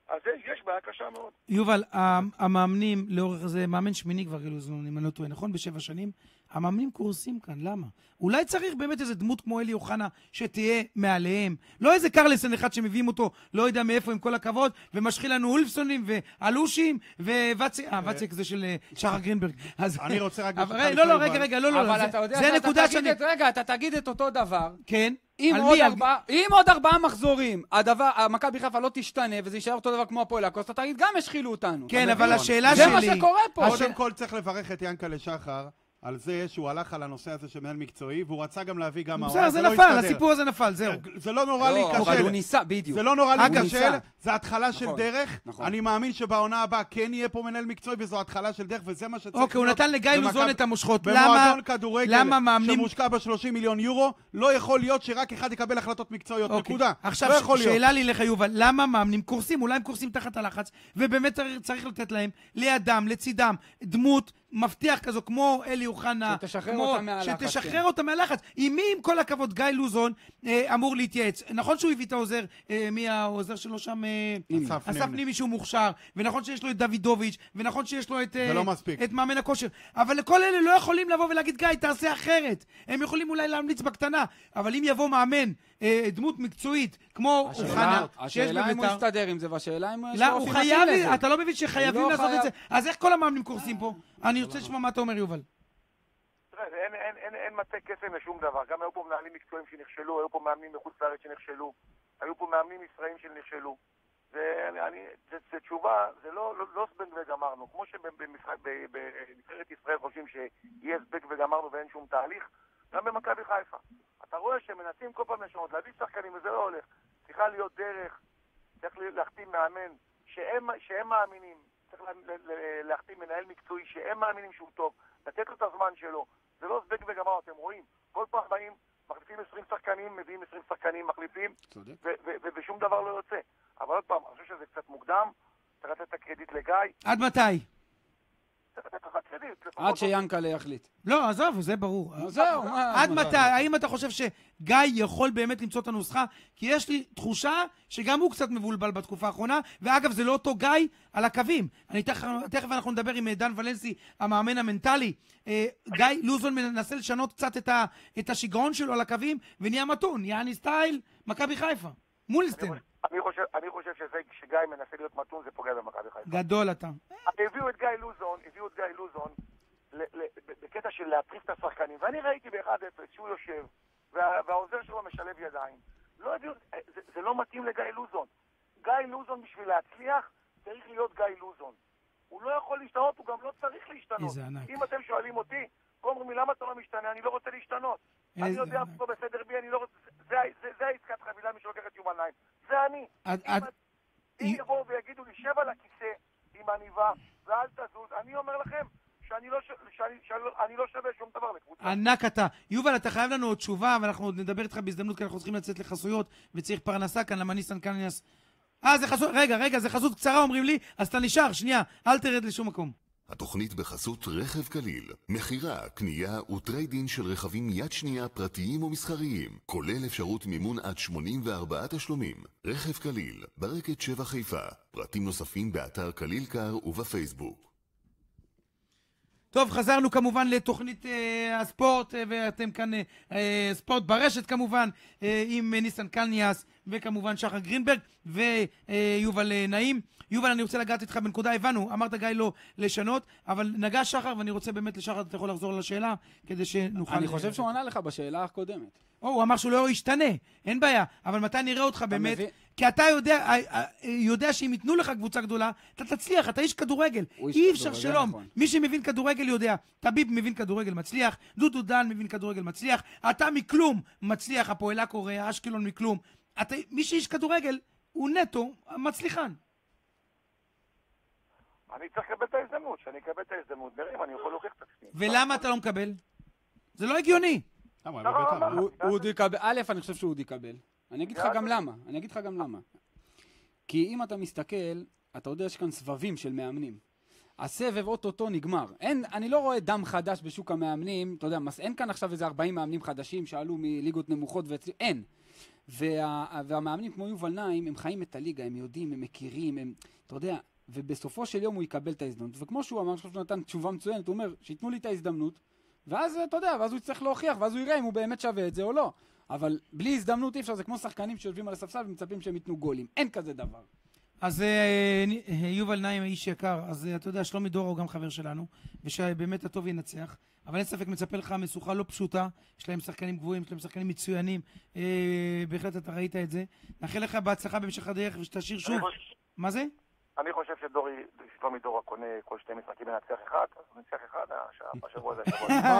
אז יש בעיה קשה מאוד. יובל, המאמנים לאורך זה, מאמן שמיני כבר גילו זנון, אם אני לא טועה, נכון? בשבע שנים? המאמנים קורסים כאן, למה? אולי צריך באמת איזה דמות כמו אלי אוחנה שתהיה מעליהם. לא איזה קרלסן אחד שמביאים אותו, לא יודע מאיפה עם כל הכבוד, ומשחיל לנו אולפסונים ואלושים, וואצק, אה, וואצק זה של שחר גרינברג. אני רוצה רק... לא, לא, רגע, רגע, לא, לא, אבל אתה יודע שאתה תגיד את, רגע, אתה תגיד את אותו דבר. כן. אם עוד, ארבע, אם עוד ארבעה מחזורים, הדבר, מכבי חיפה לא תשתנה, וזה יישאר אותו דבר כמו הפועל עכו, אז אתה תגיד, גם השחילו אותנו. כן, אבל השאלה שלי... זה מה שקורה פה. קודם כל צריך לברך את ינקלה שחר, על זה שהוא הלך על הנושא הזה של מנהל מקצועי, והוא רצה גם להביא גם... בסדר, זה נפל, הסיפור הזה נפל, זהו. זה לא נורא להיכשל. אבל הוא ניסה, בדיוק. זה לא נורא להיכשל, זה התחלה של דרך. אני מאמין שבעונה הבאה כן יהיה פה מנהל מקצועי, וזו התחלה של דרך, וזה מה שצריך להיות. אוקיי, הוא נתן לגיא לוזון את המושכות. במועדון כדורגל שמושקע ב-שלושים מיליון יורו, לא יכול להיות שרק אחד יקבל החלטות מקצועיות, נקודה. עכשיו, שאלה לי לך, יובל, למה מאמנים קורסים? אולי הם קורסים תחת הלחץ, ובאמת צריך לתת להם, לידם, לצידם, דמות מבטיח כזו, כמו אלי אוחנה, שתשחרר אותה מהלחץ. עם מי, עם כל הכבוד, גיא לוזון אמור להתייעץ? נכון שהוא הביא את העוזר, מי העוזר שלו שם? אסף נימי שהוא מוכשר, ונכון שיש לו את דוידוביץ', ונכון שיש לו את מאמן הכושר. אבל לכל אלה לא יכולים לבוא ולהגיד, גיא, תעשה אחרת. הם יכולים אולי להמליץ בקטנה, אבל אם יבוא מאמן, דמות מקצועית, כמו אוחנה, השאלה אם הוא יסתדר עם זה, והשאלה אם הוא חייב, אתה לא מבין שחייבים לעשות את זה. אז איך כל המאמנים קורסים פה? אני רוצה לשמוע מה אתה אומר, יובל. אין מטה קסם לשום דבר. גם היו פה מנהלים מקצועיים שנכשלו, היו פה מאמנים מחוץ לארץ שנכשלו, היו פה מאמנים ישראלים שנכשלו. זה תשובה, זה לא סבנג וגמרנו. כמו שבנבחרת ישראל חושבים שיהיה סבנג וגמרנו ואין שום תהליך, גם במכבי חיפה. אתה רואה שמנסים כל פעם לשנות, להביא שחקנים וזה לא הולך. צריכה להיות דרך, צריך להחתים מאמן שהם מאמינים. צריך להחתים מנהל מקצועי שהם מאמינים שהוא טוב, לתת לו את הזמן שלו. זה לא זבק וגמר, אתם רואים. כל פעם באים, מחליפים עשרים שחקנים, מביאים עשרים שחקנים, מחליפים, ושום דבר לא יוצא. אבל עוד פעם, אני חושב שזה קצת מוקדם, צריך לתת את הקרדיט לגיא. עד מתי? עד שיאנקלה יחליט. לא, עזוב, זה ברור. זהו. עד מתי? האם אתה חושב שגיא יכול באמת למצוא את הנוסחה? כי יש לי תחושה שגם הוא קצת מבולבל בתקופה האחרונה, ואגב, זה לא אותו גיא על הקווים. אני תכף אנחנו נדבר עם דן ולנסי, המאמן המנטלי. גיא לוזון מנסה לשנות קצת את השגרון שלו על הקווים, ונהיה מתון, יעני סטייל, מכבי חיפה. מולסטן. אני חושב, אני חושב שזה, שגיא מנסה להיות מתון, זה פוגע במכבי חיפה. גדול אתה. הביאו את גיא לוזון, הביאו את גיא לוזון, בקטע של להטריף את השחקנים, ואני ראיתי ב-אחד אפס שהוא יושב, והעוזר שלו משלב ידיים. לא הביאו, זה, זה לא מתאים לגיא לוזון. גיא לוזון בשביל להצליח, צריך להיות גיא לוזון. הוא לא יכול להשתנות, הוא גם לא צריך להשתנות. אם אתם שואלים אותי, אומרים לי, למה אתה לא משתנה? אני לא רוצה להשתנות. אני יודע פה בסדר בי, אני לא רוצה... זה העסקת חבילה מי שלוקח את יומן נעים. זה אני. אם יבואו ויגידו לי, שב על הכיסא עם עניבה ואל תזוז, אני אומר לכם שאני לא שווה שום דבר לקבוצה. ענק אתה. יובל, אתה חייב לנו עוד תשובה, ואנחנו עוד נדבר איתך בהזדמנות, כי אנחנו צריכים לצאת לחסויות, וצריך פרנסה כאן, למה ניסן קניאס... אה, זה חסות... רגע, רגע, זה חסות קצרה, אומרים לי, אז אתה נשאר, שנייה, אל תרד לשום מקום. התוכנית בחסות רכב קליל, מחירה, קנייה וטריידין של רכבים יד שנייה פרטיים ומסחריים, כולל אפשרות מימון עד שמונים וארבעה תשלומים. רכב קליל, ברקת שבע חיפה, פרטים נוספים באתר קליל קר ובפייסבוק. טוב, חזרנו כמובן לתוכנית אה, הספורט, אה, ואתם כאן אה, אה, ספורט ברשת כמובן, אה, עם אה, ניסן קניאס וכמובן שחר גרינברג ויובל אה, נעים. יובל, אני רוצה לגעת איתך בנקודה, הבנו, אמרת גיא לא לשנות, אבל נגע שחר, ואני רוצה באמת לשחר, אתה יכול לחזור לשאלה, כדי שנוכל... אני חושב שהוא ענה לך בשאלה הקודמת. או, הוא אמר שהוא לא ישתנה, אין בעיה, אבל מתי נראה אותך באמת? כי אתה יודע, יודע שאם ייתנו לך קבוצה גדולה, אתה תצליח, אתה איש כדורגל. אי אפשר שלום. מי שמבין כדורגל יודע, טביב מבין כדורגל מצליח, דודו דן מבין כדורגל מצליח, אתה מכלום מצליח, הפועל עכו, אשקלון מכלום. מי שאיש כדורגל הוא נטו מצליחן. אני צריך לקבל את ההזדמנות, שאני אקבל את ההזדמנות, נראה אם אני יכול להוכיח את עצמי. ולמה אתה לא מקבל? זה לא הגיוני. הוא עוד יקבל, א', אני חושב שהוא עוד יקבל. אני אגיד לך גם למה, אני אגיד לך גם למה. כי אם אתה מסתכל, אתה יודע שיש כאן סבבים של מאמנים. הסבב אוטוטו נגמר. אין, אני לא רואה דם חדש בשוק המאמנים, אתה יודע, אין כאן עכשיו איזה ארבעים מאמנים חדשים שעלו מליגות נמוכות ואצלי, אין. וה, והמאמנים כמו יובל נעים, הם חיים את הליגה, הם יודעים, הם מכירים, הם, אתה יודע, ובסופו של יום הוא יקבל את ההזדמנות. וכמו שהוא אמר, אני חושב שהוא נתן תשובה מצוינת, הוא אומר, שיתנו לי את ההזדמנות, ואז, אתה יודע, ואז הוא יצטרך להוכיח, ואז הוא יראה אם הוא באמת שווה את זה או לא. אבל בלי הזדמנות אי אפשר, זה כמו שחקנים שיושבים על הספסל ומצפים שהם ייתנו גולים. אין כזה דבר. אז יובל נעים, האיש יקר, אז אתה יודע, שלומי דורה הוא גם חבר שלנו, ושבאמת הטוב ינצח, אבל אין ספק מצפה לך משוכה לא פשוטה, יש להם שחקנים גבוהים, יש להם שחקנים מצוינים, בהחלט אתה ראית את זה. נאחל לך בהצלחה במשך הדרך ושתשאיר שוב. מה זה? אני חושב שדורי, שלומי דורה קונה כל שתי משחקים מנצח אחד, אז מנצח אחד, השבוע זה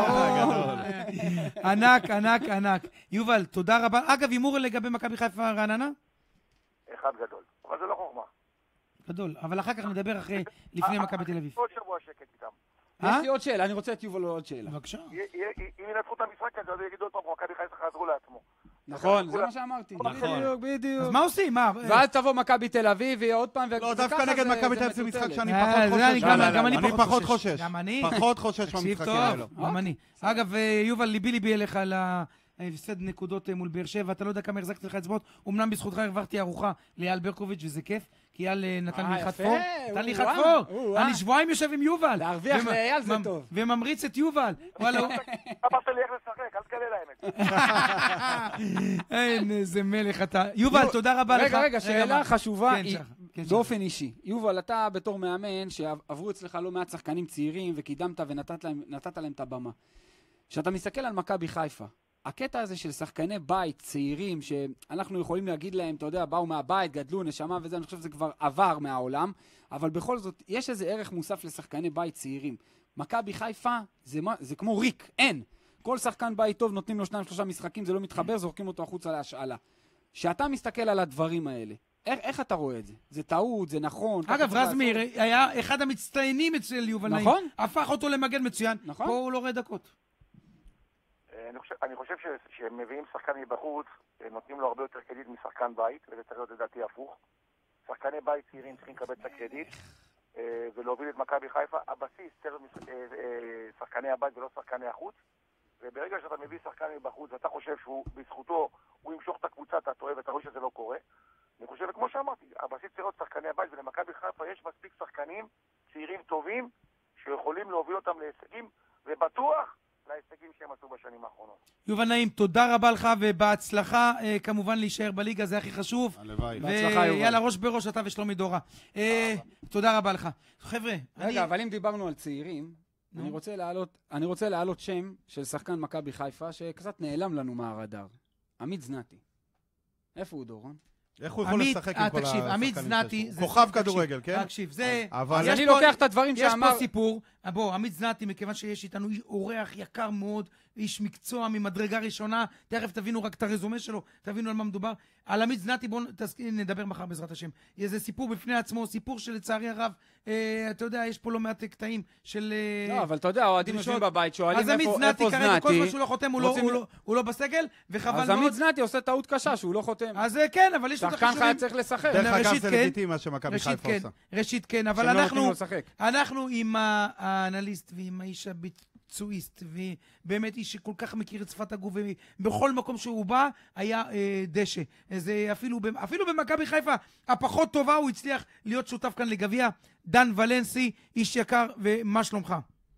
השבוע. ענק, ענק, ענק. יובל, תודה רבה. אגב, הימור לגבי מכבי חיפה רעננה? אחד גדול, אבל זה לא חוכמה. גדול, אבל אחר כך נדבר אחרי, לפני מכבי תל אביב. עוד שבוע שקט איתם. יש לי עוד שאלה, אני רוצה את יובל עוד שאלה. בבקשה. אם ינצחו את המשחק הזה, אז יגידו עוד פעם, מכבי חיפה חזרו לעצמו. נכון, זה מה שאמרתי. בדיוק, בדיוק. אז מה עושים? מה? ואז תבוא מכבי תל אביב, ויהיה עוד פעם, לא, דווקא נגד מכבי תל אביב זה משחק שאני פחות חושש. גם אני אני פחות חושש. פחות חושש מהמשחקים האלו. גם אני. אגב, יובל, ליבי ליבי אליך על ההפסד נקודות מול באר שבע, אתה לא יודע כמה החזקתי לך אצבעות, אמנם בזכותך הרווחתי ארוחה לאייל ברקוביץ' וזה כיף, כי אייל נתן לי חטפור, נתן לי חטפור, אני שבועיים יושב עם יובל, להרוויח לאייל זה טוב, וממריץ את יובל. אמרת לי איך לשחק, אל תקלה להם את זה. אין, איזה מלך אתה. יובל, תודה רבה לך. רגע, רגע, שאלה חשובה, באופן אישי. יובל, אתה בתור מאמן שעברו אצלך לא מעט שחקנים צעירים וקידמת ונתת להם את הבמה. כשאתה מסתכל על מכבי חיפה, הקטע הזה של שחקני בית, צעירים, שאנחנו יכולים להגיד להם, אתה יודע, באו מהבית, גדלו, נשמה וזה, אני חושב שזה כבר עבר מהעולם, אבל בכל זאת, יש איזה ערך מוסף לשחקני בית צעירים. מכבי חיפה, זה, זה כמו ריק, אין. כל שחקן בית טוב, נותנים לו שניים, שלושה משחקים, זה לא מתחבר, זורקים אותו החוצה להשאלה. שאתה מסתכל על הדברים האלה, איך, איך אתה רואה את זה? זה טעות, זה נכון? אגב, רז מאיר היה אחד המצטיינים אצל יובל נעים. נכון? הפך אותו למגן מצוין. נכון? פה הוא לא רואה דקות. אני חושב, אני חושב שהם מביאים שחקן מבחוץ, נותנים לו הרבה יותר קרדיט משחקן בית, וזה צריך להיות לדעתי הפוך. שחקני בית צעירים צריכים לקבל את הקרדיט, ולהוביל את מכבי חיפה. הבסיס צריך שחקני הבית ולא שחקני החוץ, וברגע שאתה מביא שחקן מבחוץ, ואתה חושב שהוא, בזכותו, הוא ימשוך את הקבוצה, אתה טועה, ואתה רואה שזה לא קורה. אני חושב, כמו שאמרתי, הבסיס צריך להיות שחקני הבית, ולמכבי חיפה יש מספיק שחקנים צעירים טובים, שיכולים להוביל אותם להישגים, ובטוח, להישגים שהם עשו בשנים האחרונות. יובל נעים, תודה רבה לך ובהצלחה, אה, כמובן להישאר בליגה, זה הכי חשוב. הלוואי. בהצלחה יובל. ויאללה, ראש בראש, אתה ושלומי דורה. אה, תודה רבה לך. חבר'ה, רגע, אני... אבל אם דיברנו על צעירים, אני רוצה להעלות, אני רוצה להעלות שם של שחקן מכבי חיפה, שקצת נעלם לנו מהרדאר. עמית זנתי. איפה הוא דורון? איך הוא יכול לשחק עם כל השחקנים? עמית זנתי, כוכב כדורגל, כן? תקשיב, זה... אז אני לוקח את הדברים שאמר... יש פה סיפור, בוא, עמית זנתי, מכיוון שיש איתנו אורח יקר מאוד, איש מקצוע ממדרגה ראשונה, תכף תבינו רק את הרזומה שלו, תבינו על מה מדובר. על עמית זנתי, בואו נדבר מחר בעזרת השם. זה סיפור בפני עצמו, סיפור שלצערי הרב, אתה יודע, יש פה לא מעט קטעים של... לא, אבל אתה יודע, האוהדים יושבים בבית, שואלים איפה זנתי. אז עמית זנתי כרגע, כל זמן שהוא לא חותם, הוא לא בסגל, וחבל מאוד. אז עמית זנתי עושה טעות קשה, שהוא לא חותם. אז כן, אבל יש לו את שחקן חיה צריך לשחק. דרך אגב זה לגיטימי מה שמכבי חיפה עושה. ראשית כן, אבל אנחנו, אנחנו עם האנליסט ועם האיש הביצועיסט, ובאמת איש שכל כך מכיר את שפת הגוף, ובכל מקום שהוא בא היה אה, דשא. זה אפילו, אפילו במכבי חיפה הפחות טובה הוא הצליח להיות שותף כאן לגביע. דן ולנסי, איש יקר, ומה שלומך?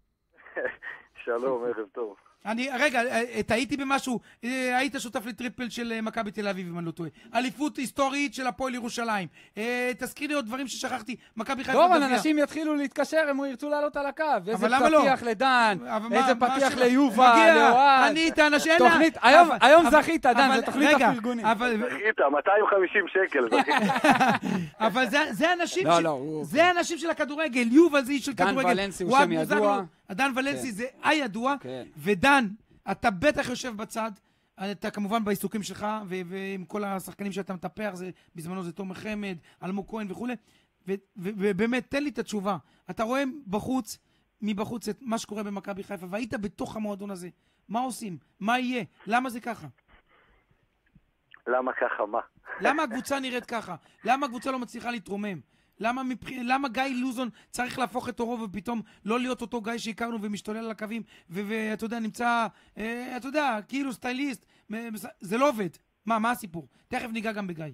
שלום, ערב טוב. אני, רגע, טעיתי במשהו, היית שותף לטריפל של מכבי תל אביב, אם אני לא טועה. אליפות היסטורית של הפועל ירושלים. תזכיר לי עוד דברים ששכחתי. מכבי חיפה גביע. טוב, אנשים יתחילו להתקשר, הם ירצו לעלות על הקו. איזה פתיח לא? לדן, איזה פתיח ליובל, לאוהד. אני איתה אנשים... תוכנית, היום, היום זכית, דן, זה תוכנית הפרגונים. זכית, מאתיים וחמישים שקל. אבל זה אנשים לא, לא, זה אנשים של הכדורגל. יובל זה איש של כדורגל. דן ולנסי הוא שם ידוע. דן ולנסי זה הידוע. ודן, אתה בטח יושב בצד, אתה כמובן בעיסוקים שלך, ועם כל השחקנים שאתה מטפח, בזמנו זה תומר חמד, אלמוג כהן וכו', ובאמת, תן לי את התשובה. אתה רואה בחוץ, מבחוץ, את מה שקורה במכבי חיפה, והיית בתוך המועדון הזה. מה עושים? מה יהיה? למה זה ככה? למה ככה? מה? למה הקבוצה נראית ככה? למה הקבוצה לא מצליחה להתרומם? למה, מבח... למה גיא לוזון צריך להפוך את אורו ופתאום לא להיות אותו גיא שהכרנו ומשתולל על הקווים, ואתה יודע, נמצא, אה, אתה יודע, כאילו סטייליסט, זה לא עובד. מה, מה הסיפור? תכף ניגע גם בגיא.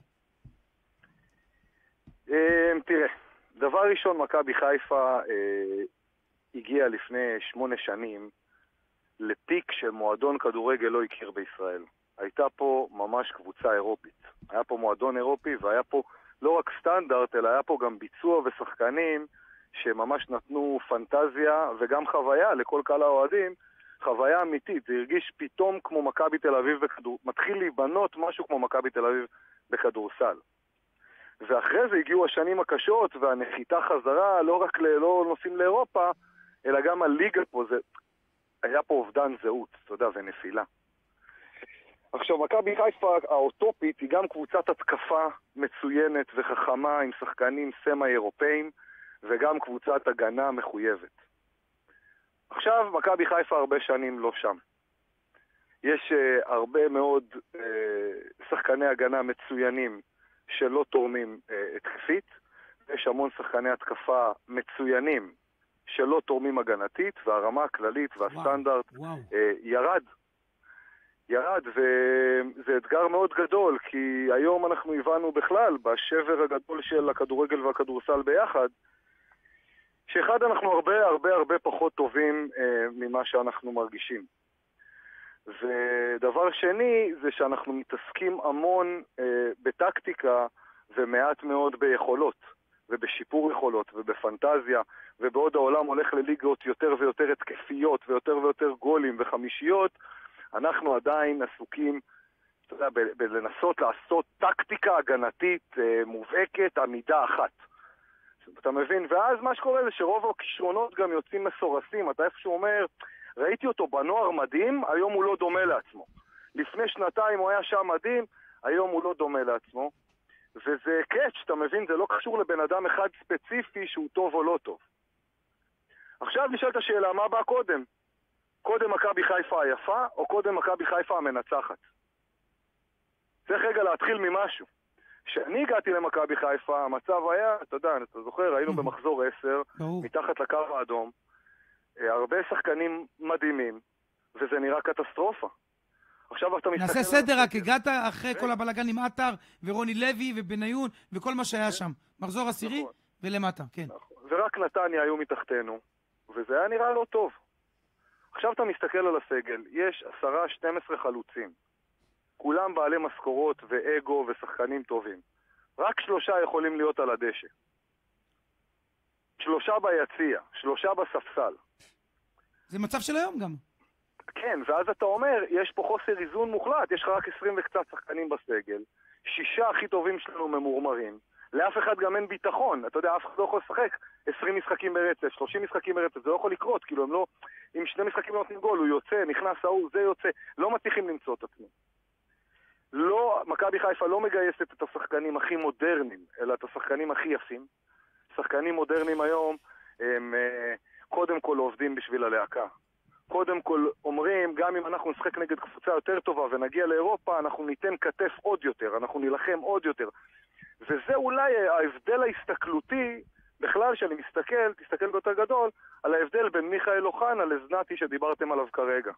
תראה, דבר ראשון, מכבי חיפה אה, הגיע לפני שמונה שנים לפיק שמועדון כדורגל לא הכיר בישראל. הייתה פה ממש קבוצה אירופית. היה פה מועדון אירופי והיה פה לא רק סטנדרט, אלא היה פה גם ביצוע ושחקנים שממש נתנו פנטזיה וגם חוויה לכל קהל האוהדים, חוויה אמיתית. זה הרגיש פתאום כמו מכבי תל אביב בכדור... מתחיל להיבנות משהו כמו מכבי תל אביב בכדורסל. ואחרי זה הגיעו השנים הקשות והנחיתה חזרה, לא רק ל... לא נוסעים לאירופה, אלא גם הליגה פה. זה... היה פה אובדן זהות, אתה יודע, ונפילה. עכשיו, מכבי חיפה האוטופית היא גם קבוצת התקפה מצוינת וחכמה עם שחקנים סמי אירופאים, וגם קבוצת הגנה מחויבת. עכשיו, מכבי חיפה הרבה שנים לא שם. יש uh, הרבה מאוד uh, שחקני הגנה מצוינים שלא תורמים uh, התקפית, יש המון שחקני התקפה מצוינים שלא תורמים הגנתית, והרמה הכללית והסטנדרט וואו, וואו. Uh, ירד. ירד, וזה אתגר מאוד גדול, כי היום אנחנו הבנו בכלל, בשבר הגדול של הכדורגל והכדורסל ביחד, שאחד אנחנו הרבה הרבה הרבה פחות טובים אה, ממה שאנחנו מרגישים. ודבר שני, זה שאנחנו מתעסקים המון אה, בטקטיקה, ומעט מאוד ביכולות, ובשיפור יכולות, ובפנטזיה, ובעוד העולם הולך לליגות יותר ויותר התקפיות, ויותר ויותר גולים וחמישיות, אנחנו עדיין עסוקים, אתה יודע, ב- בלנסות לעשות טקטיקה הגנתית אה, מובהקת, עמידה אחת. אתה מבין? ואז מה שקורה זה שרוב הכישרונות גם יוצאים מסורסים. אתה איפשהו אומר, ראיתי אותו בנוער מדהים, היום הוא לא דומה לעצמו. לפני שנתיים הוא היה שם מדהים, היום הוא לא דומה לעצמו. וזה קאץ', אתה מבין? זה לא קשור לבן אדם אחד ספציפי שהוא טוב או לא טוב. עכשיו נשאלת השאלה, מה בא קודם? קודם מכבי חיפה היפה, או קודם מכבי חיפה המנצחת? צריך רגע להתחיל ממשהו. כשאני הגעתי למכבי חיפה, המצב היה, אתה יודע, אתה זוכר, היינו במחזור עשר, מתחת לקו האדום, הרבה שחקנים מדהימים, וזה נראה קטסטרופה. עכשיו אתה מסתכל... נעשה סדר, רק הגעת אחרי כל הבלגן עם עטר, ורוני לוי, ובניון, וכל מה שהיה שם. מחזור עשירי, ולמטה, כן. ורק נתניה היו מתחתנו, וזה היה נראה לא טוב. עכשיו אתה מסתכל על הסגל, יש עשרה, שתים עשרה חלוצים. כולם בעלי משכורות ואגו ושחקנים טובים. רק שלושה יכולים להיות על הדשא. שלושה ביציע, שלושה בספסל. זה מצב של היום גם. כן, ואז אתה אומר, יש פה חוסר איזון מוחלט, יש לך רק עשרים וקצת שחקנים בסגל, שישה הכי טובים שלנו ממורמרים, לאף אחד גם אין ביטחון, אתה יודע, אף אחד לא יכול לשחק עשרים משחקים ברצף, שלושים משחקים ברצף, זה לא יכול לקרות, כאילו הם לא, אם שני משחקים לא נותנים גול, הוא יוצא, נכנס ההוא, זה יוצא, לא מצליחים למצוא את עצמם. לא, מכבי חיפה לא מגייסת את השחקנים הכי מודרניים, אלא את השחקנים הכי יפים. שחקנים מודרניים היום הם קודם כל עובדים בשביל הלהקה. קודם כל אומרים, גם אם אנחנו נשחק נגד קבוצה יותר טובה ונגיע לאירופה, אנחנו ניתן כתף עוד יותר, אנחנו נלחם עוד יותר. וזה אולי ההבדל ההסתכלותי, בכלל שאני מסתכל, תסתכל ביותר גדול, על ההבדל בין מיכאל אוחנה לזנתי שדיברתם עליו כרגע.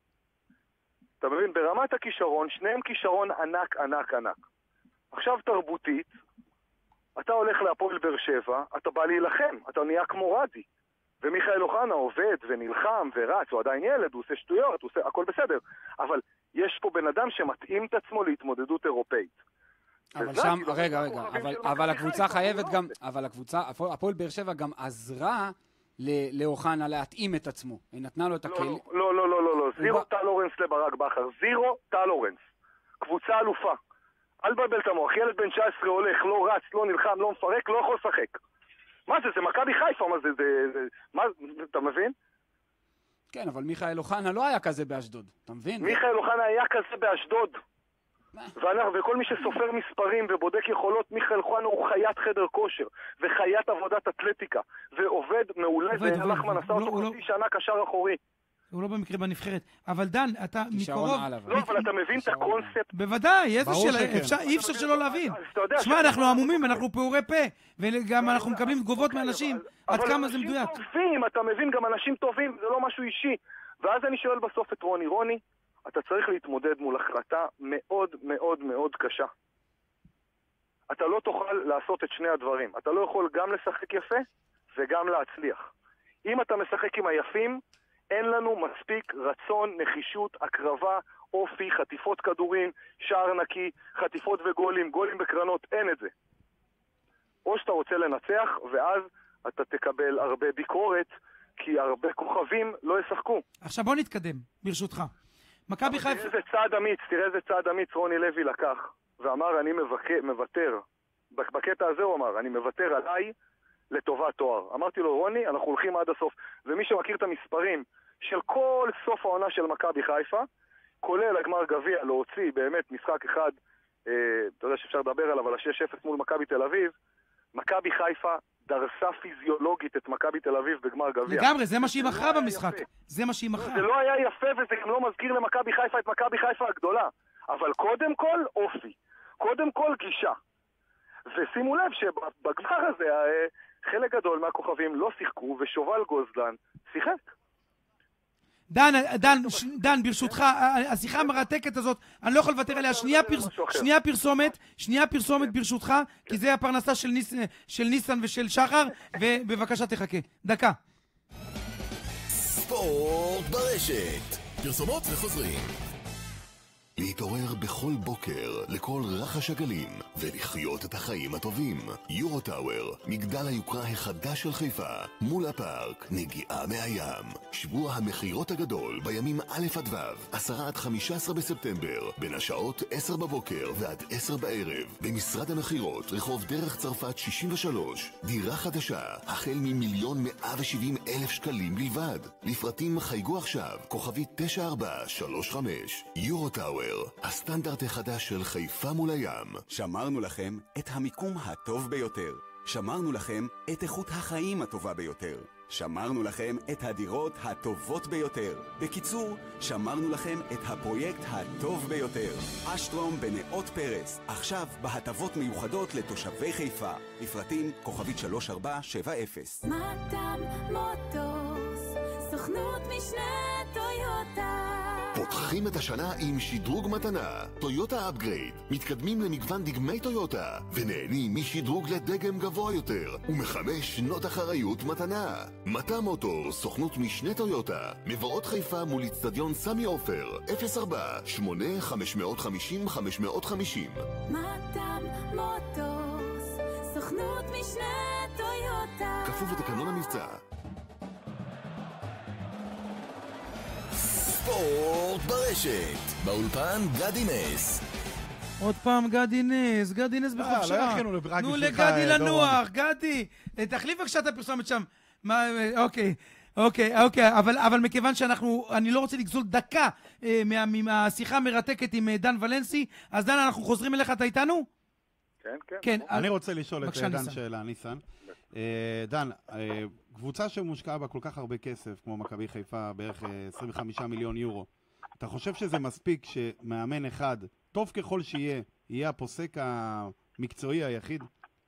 אתה מבין, ברמת הכישרון, שניהם כישרון ענק, ענק, ענק. עכשיו תרבותית, אתה הולך להפועל באר שבע, אתה בא להילחם, אתה נהיה כמו רדי. ומיכאל אוחנה עובד ונלחם ורץ, הוא עדיין ילד, הוא עושה שטויות, הוא עושה, הכל בסדר. אבל יש פה בן אדם שמתאים את עצמו להתמודדות אירופאית. אבל שם, רגע, רגע, אבל, אבל הקבוצה חייבת גם, אבל הקבוצה, הפועל באר שבע גם עזרה לאוחנה להתאים את עצמו. היא נתנה לו את הכלים. לא, לא, לא, לא, לא, זירו טלורנס לברק בכר, זירו טלורנס. קבוצה אלופה. אל בלבל את המוח, ילד בן תשע עשרה הולך, לא רץ, לא נלחם, לא מפרק, לא יכול לשחק. מה זה, זה מכבי חיפה, מה זה, זה, מה, אתה מבין? כן, אבל מיכאל אוחנה לא היה כזה באשדוד, אתה מבין? מיכאל אוחנה היה כזה באשדוד. וכל מי שסופר מספרים ובודק יכולות, מיכאל אוחנה הוא חיית חדר כושר, וחיית עבודת אתלטיקה, ועובד מעולה, ונחמן עשה אותו חצי שנה קשר אחורי. הוא לא במקרה בנבחרת. אבל דן, אתה מקרוב... לא, אבל אתה מבין את הקונספט? בוודאי, איזה שאלה, אי אפשר שלא להבין. שמע, אנחנו עמומים, אנחנו פעורי פה, וגם אנחנו מקבלים תגובות מאנשים, עד כמה זה מדויק. אבל אנשים טובים, אתה מבין, גם אנשים טובים, זה לא משהו אישי. ואז אני שואל בסוף את רוני, רוני, אתה צריך להתמודד מול החלטה מאוד מאוד מאוד קשה. אתה לא תוכל לעשות את שני הדברים. אתה לא יכול גם לשחק יפה וגם להצליח. אם אתה משחק עם היפים, אין לנו מספיק רצון, נחישות, הקרבה, אופי, חטיפות כדורים, שער נקי, חטיפות וגולים, גולים בקרנות, אין את זה. או שאתה רוצה לנצח, ואז אתה תקבל הרבה ביקורת, כי הרבה כוכבים לא ישחקו. עכשיו בוא נתקדם, ברשותך. מכבי חיפה... תראה איזה צעד אמיץ, תראה איזה צעד אמיץ רוני לוי לקח, ואמר אני מוותר. בקטע הזה הוא אמר, אני מוותר עליי לטובת תואר. אמרתי לו, רוני, אנחנו הולכים עד הסוף. ומי שמכיר את המספרים של כל סוף העונה של מכבי חיפה, כולל הגמר גביע, להוציא באמת משחק אחד, אה, אתה יודע שאפשר לדבר עליו, על ה-שש אפס מול מכבי תל אביב, מכבי חיפה דרסה פיזיולוגית את מכבי תל אביב בגמר גביע. לגמרי, זה מה שהיא מכרה במשחק. זה מה שהיא מכרה. זה לא היה יפה וזה גם לא מזכיר למכבי חיפה את מכבי חיפה הגדולה. אבל קודם כל אופי. קודם כל גישה. ושימו לב שבגמר הזה חלק גדול מהכוכבים לא שיחקו ושובל גוזלן שיחק. דן, דן, דן, ברשותך, השיחה המרתקת הזאת, אני לא יכול לוותר עליה. שנייה פרסומת, שנייה פרסומת ברשותך, כי זה הפרנסה של ניסן ושל שחר, ובבקשה תחכה. דקה. ספורט ברשת. פרסומות וחוזרים. להתעורר בכל בוקר לכל רחש הגלים ולחיות את החיים הטובים. יורו טאוור, מגדל היוקרה החדש של חיפה, מול הפארק, נגיעה מהים. שבוע המחירות הגדול בימים א' עד ו', עשרה עד חמישה עשר בספטמבר, בין השעות עשר בבוקר ועד עשר בערב. במשרד המחירות, רחוב דרך צרפת שישים ושלוש, דירה חדשה, החל ממיליון מאה ושבעים אלף שקלים בלבד. לפרטים חייגו עכשיו, כוכבי תשע ארבע שלוש חמש. יורו טאוור, הסטנדרט החדש של חיפה מול הים. שמרנו לכם את המיקום הטוב ביותר. שמרנו לכם את איכות החיים הטובה ביותר. שמרנו לכם את הדירות הטובות ביותר. בקיצור, שמרנו לכם את הפרויקט הטוב ביותר. אשטרום בנאות פרס, עכשיו בהטבות מיוחדות לתושבי חיפה. לפרטים כוכבית שלוש ארבע שבע אפס. מטם מוטוס, סוכנות משנה טויוטה. פותחים את השנה עם שדרוג מתנה, טויוטה אפגרייד. מתקדמים למגוון דגמי טויוטה ונהנים משדרוג לדגם גבוה יותר ומחמש שנות אחריות מתנה. מטה מוטור, סוכנות משנה טויוטה, מבואות חיפה מול אצטדיון סמי עופר, אפס ארבע שמונה חמש חמש אפס חמש חמש אפס. מטם מוטוס, סוכנות משנה טויוטה. כפוף לתקנון המבצע. ספורט ברשת. באולפן גדי נס. עוד פעם גדי נס, גדי נס בחופשה. נו לגדי לנוח, גדי. תחליף בבקשה את הפרסומת שם. אוקיי, אוקיי, אוקיי. אבל מכיוון שאנחנו, אני לא רוצה לגזול דקה מהשיחה המרתקת עם דן ולנסי, אז דן, אנחנו חוזרים אליך, אתה איתנו? כן, כן. כן. אני רוצה לשאול את דן שאלה, ניסן. דן, קבוצה שמושקעה בה כל כך הרבה כסף, כמו מכבי חיפה, בערך עשרים וחמישה מיליון יורו, אתה חושב שזה מספיק שמאמן אחד, טוב ככל שיהיה, יהיה הפוסק המקצועי היחיד?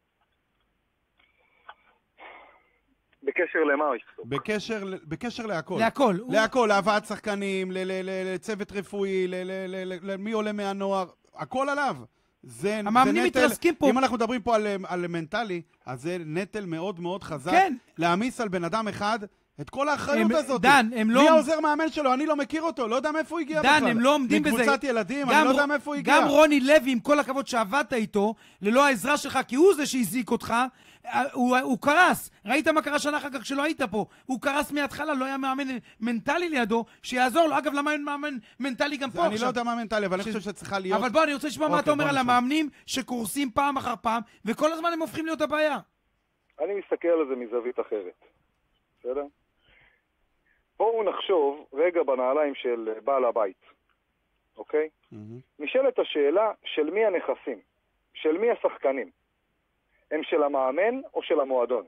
בקשר למה? בקשר, בקשר להכל. להכל. להכל, להבאת שחקנים, לצוות רפואי, למי עולה מהנוער, הכל עליו. זה, המאמנים מתרסקים פה. אם אנחנו מדברים פה על, על מנטלי, אז זה נטל מאוד מאוד חזק. כן. להעמיס על בן אדם אחד את כל האחריות הם, הזאת. דן, הם לא... מי העוזר מאמן שלו? אני לא מכיר אותו, לא יודע מאיפה הוא הגיע דן, בכלל. הם לא עומדים בזה. מקבוצת ילדים, אני לא יודע מאיפה הוא הגיע. גם רוני לוי, עם כל הכבוד שעבדת איתו, ללא העזרה שלך, כי הוא זה שהזיק אותך, הוא, הוא קרס. ראית מה קרה שנה אחר כך כשלא היית פה? הוא קרס מההתחלה, לא היה מאמן מנטלי לידו, שיעזור לו. אגב, למה אין מאמן מנטלי גם פה אני עכשיו? לא יודע מה מנטלי, אבל ש... אני חושב שצריכה להיות... אבל בוא, אני רוצה לשמוע מה אתה אומר על המאמנים שקורסים פעם אחר פעם, וכל הזמן הם הופכים להיות הבעיה. אני מסתכל על זה מזווית אחרת. בסדר? בואו נחשוב רגע בנעליים של בעל הבית. אוקיי? נשאלת השאלה של מי הנכסים? של מי השחקנים? הם של המאמן או של המועדון?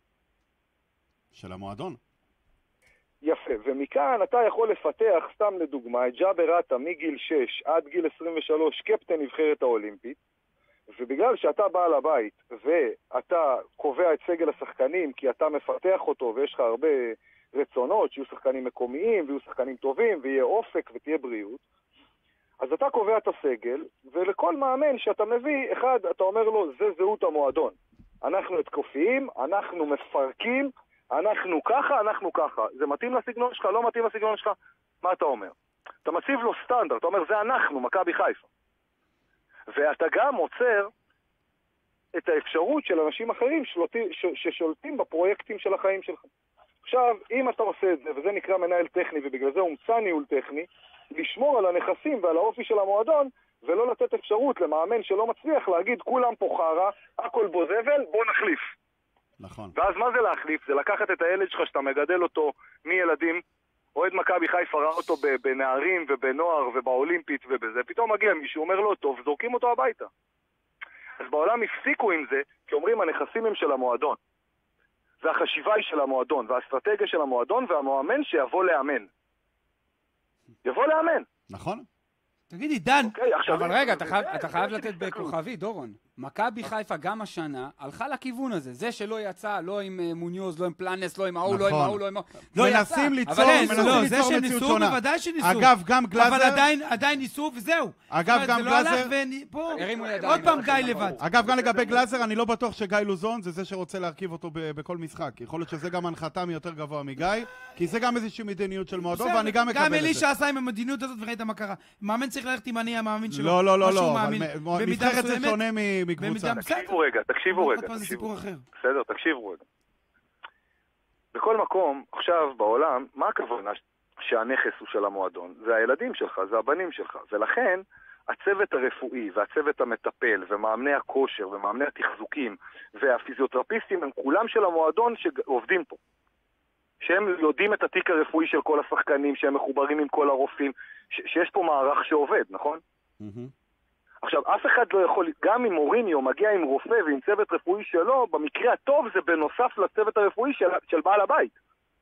של המועדון. יפה, ומכאן אתה יכול לפתח, סתם לדוגמה, את ג'אבר עטה מגיל שש עד גיל עשרים ושלוש קפטן נבחרת האולימפית, ובגלל שאתה בעל הבית ואתה קובע את סגל השחקנים כי אתה מפתח אותו ויש לך הרבה רצונות, שיהיו שחקנים מקומיים, ויהיו שחקנים טובים, ויהיה אופק ותהיה בריאות. אז אתה קובע את הסגל, ולכל מאמן שאתה מביא, אחד, אתה אומר לו, זה זהות המועדון. אנחנו התקופיים, אנחנו מפרקים, אנחנו ככה, אנחנו ככה. זה מתאים לסגנון שלך, לא מתאים לסגנון שלך? מה אתה אומר? אתה מציב לו סטנדרט, אתה אומר, זה אנחנו, מכבי חיפה. ואתה גם עוצר את האפשרות של אנשים אחרים שלוטים, ש, ששולטים בפרויקטים של החיים שלך. עכשיו, אם אתה עושה את זה, וזה נקרא מנהל טכני, ובגלל זה הומצא ניהול טכני, לשמור על הנכסים ועל האופי של המועדון, ולא לתת אפשרות למאמן שלא מצליח להגיד, כולם פה חרה, הכל בו זבל, בוא נחליף. נכון. ואז מה זה להחליף? זה לקחת את הילד שלך שאתה מגדל אותו מילדים, אוהד מכבי חיפה ראה אותו בנערים ובנוער ובאולימפית ובזה, פתאום מגיע מישהו, אומר לו, טוב, זורקים אותו הביתה. אז בעולם הפסיקו עם זה, כי אומרים, הנכסים הם של המועדון. והחשיבה היא של המועדון, והאסטרטגיה של המועדון, והמאמן שיבוא לאמן. יבוא לאמן. נכון. תגידי, דן. אוקיי, עכשיו... אבל רגע, אתה חייב, אתה חייב לתת בכוכבי, דורון. מכבי חיפה גם השנה הלכה לכיוון הזה. זה שלא יצא, לא עם מוניוז, לא עם פלנס, לא עם ההוא, לא עם ההוא, לא עם ההוא. לא יצא. מנסים ליצור, מנסים ליצור מציאות שונה. בוודאי שניסו. אגב, גם גלאזר... אבל עדיין, עדיין ניסו וזהו. אגב, גם גלאזר... פה, עוד פעם גיא לבד. אגב, גם לגבי גלאזר, אני לא בטוח שגיא לוזון זה זה שרוצה להרכיב אותו בכל משחק. יכול להיות שזה גם הנחתה מיותר גבוה מגיא, כי זה גם איזושהי מדיניות של מועדון, ואני גם מקבל את זה. גם אלישע עשה עם המדיניות הזאת וראית מה קרה. מאמן צריך ללכת עם אני המאמין שלו. לא, לא, לא, לא. נבחרת זה שונה מקבוצה. תקשיבו רגע, תקשיבו רגע. בסדר, תקשיבו רגע. בכל מקום, עכשיו בעולם, מה הכוונה שהנכס הוא של המועדון? זה הילדים שלך, זה הבנים שלך. ולכן, הצוות הרפואי והצוות המטפל ומאמני הכושר ומאמני התחזוקים והפיזיותרפיסטים הם כולם של המועדון שעובדים פה. שהם יודעים את התיק הרפואי של כל השחקנים, שהם מחוברים עם כל הרופאים, ש- שיש פה מערך שעובד, נכון? Mm-hmm. עכשיו, אף אחד לא יכול, גם אם מוריניו מגיע עם רופא ועם צוות רפואי שלו, במקרה הטוב זה בנוסף לצוות הרפואי של, של בעל הבית.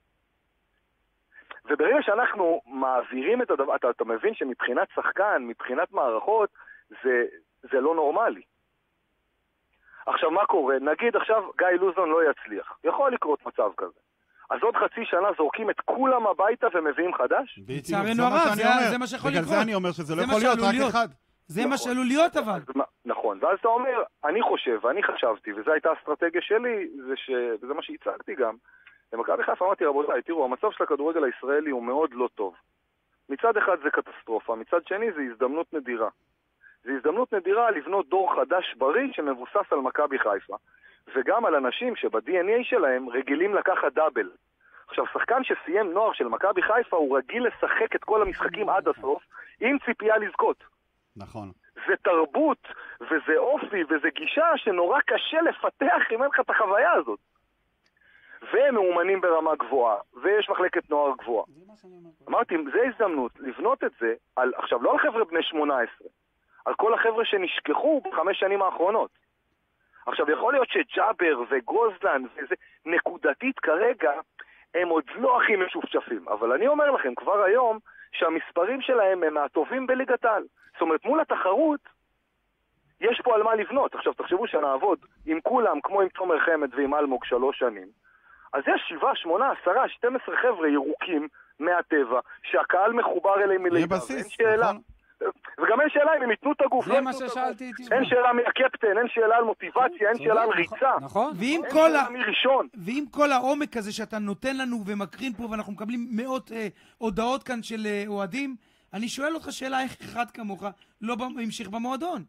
וברגע שאנחנו מעבירים את הדבר, אתה, אתה מבין שמבחינת שחקן, מבחינת מערכות, זה, זה לא נורמלי. עכשיו, מה קורה? נגיד עכשיו גיא לוזון לא יצליח. יכול לקרות מצב כזה. אז עוד חצי שנה זורקים את כולם הביתה ומביאים חדש? לצערנו הרב, זה מה שיכול לקרות. בגלל זה אני אומר שזה לא יכול להיות רק אחד. זה מה שעלול להיות אבל. נכון, ואז אתה אומר, אני חושב, ואני חשבתי, וזו הייתה האסטרטגיה שלי, וזה מה שהצגתי גם, למכבי חיפה אמרתי, רבותיי, תראו, המצב של הכדורגל הישראלי הוא מאוד לא טוב. מצד אחד זה קטסטרופה, מצד שני זה הזדמנות נדירה. זה הזדמנות נדירה לבנות דור חדש בריא שמבוסס על מכבי חיפה, וגם על אנשים שב-די אן איי שלהם רגילים לקחת דאבל. עכשיו, שחקן שסיים נוער של מכבי חיפה הוא רגיל לשחק את כל המשחקים עד הסוף, עם ציפייה לזכות. נכון. זה תרבות, וזה אופי, וזה גישה שנורא קשה לפתח אם אין לך את החוויה הזאת. והם מאומנים ברמה גבוהה, ויש מחלקת נוער גבוהה. אמרתי, זה הזדמנות לבנות את זה, על, עכשיו, לא על חבר'ה בני שמונה עשרה, על כל החבר'ה שנשכחו בחמש שנים האחרונות. עכשיו, יכול להיות שג'אבר וגוזלן, וזה נקודתית כרגע, הם עוד לא הכי משופשפים. אבל אני אומר לכם, כבר היום, שהמספרים שלהם הם מהטובים בליגת העל. זאת אומרת, מול התחרות, יש פה על מה לבנות. עכשיו, תחשבו שנעבוד עם כולם, כמו עם תומר חמד ועם אלמוג שלוש שנים, אז יש שבעה, שמונה, עשרה, שתים עשרה חבר'ה ירוקים מהטבע, שהקהל מחובר אליהם מלידה. אין שאלה. וגם אין שאלה אם הם ייתנו את הגוף. זה מה ששאלתי. אין שאלה מי הקפטן, אין שאלה על מוטיבציה, אין שאלה על ריצה. נכון. ועם כל ה... ועם כל העומק הזה שאתה נותן לנו ומקרין פה, ואנחנו מקבלים מאות הודעות כאן של אוהדים, אני שואל אותך שאלה, איך אחד כמוך לא המשיך במועדון?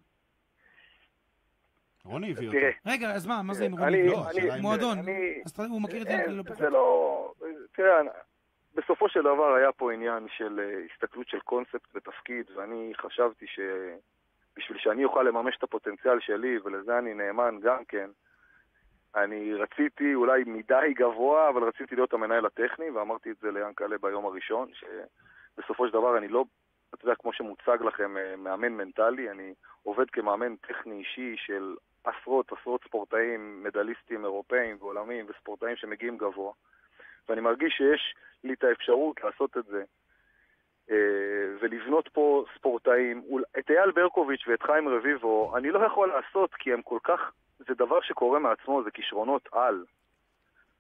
רוני הביא אותו. רגע, אז מה, מה זה עם רוני? מועדון. הוא מכיר את זה? זה לא... תראה, בסופו של דבר היה פה עניין של הסתכלות של קונספט בתפקיד, ואני חשבתי שבשביל שאני אוכל לממש את הפוטנציאל שלי, ולזה אני נאמן גם כן, אני רציתי אולי מדי גבוה, אבל רציתי להיות המנהל הטכני, ואמרתי את זה ליאנקלה ביום הראשון, שבסופו של דבר אני לא, אתה יודע, כמו שמוצג לכם, מאמן מנטלי, אני עובד כמאמן טכני אישי של עשרות, עשרות ספורטאים, מדליסטים אירופאים ועולמיים וספורטאים שמגיעים גבוה. ואני מרגיש שיש לי את האפשרות לעשות את זה, ולבנות פה ספורטאים. את אייל ברקוביץ' ואת חיים רביבו, אני לא יכול לעשות, כי הם כל כך, זה דבר שקורה מעצמו, זה כישרונות על.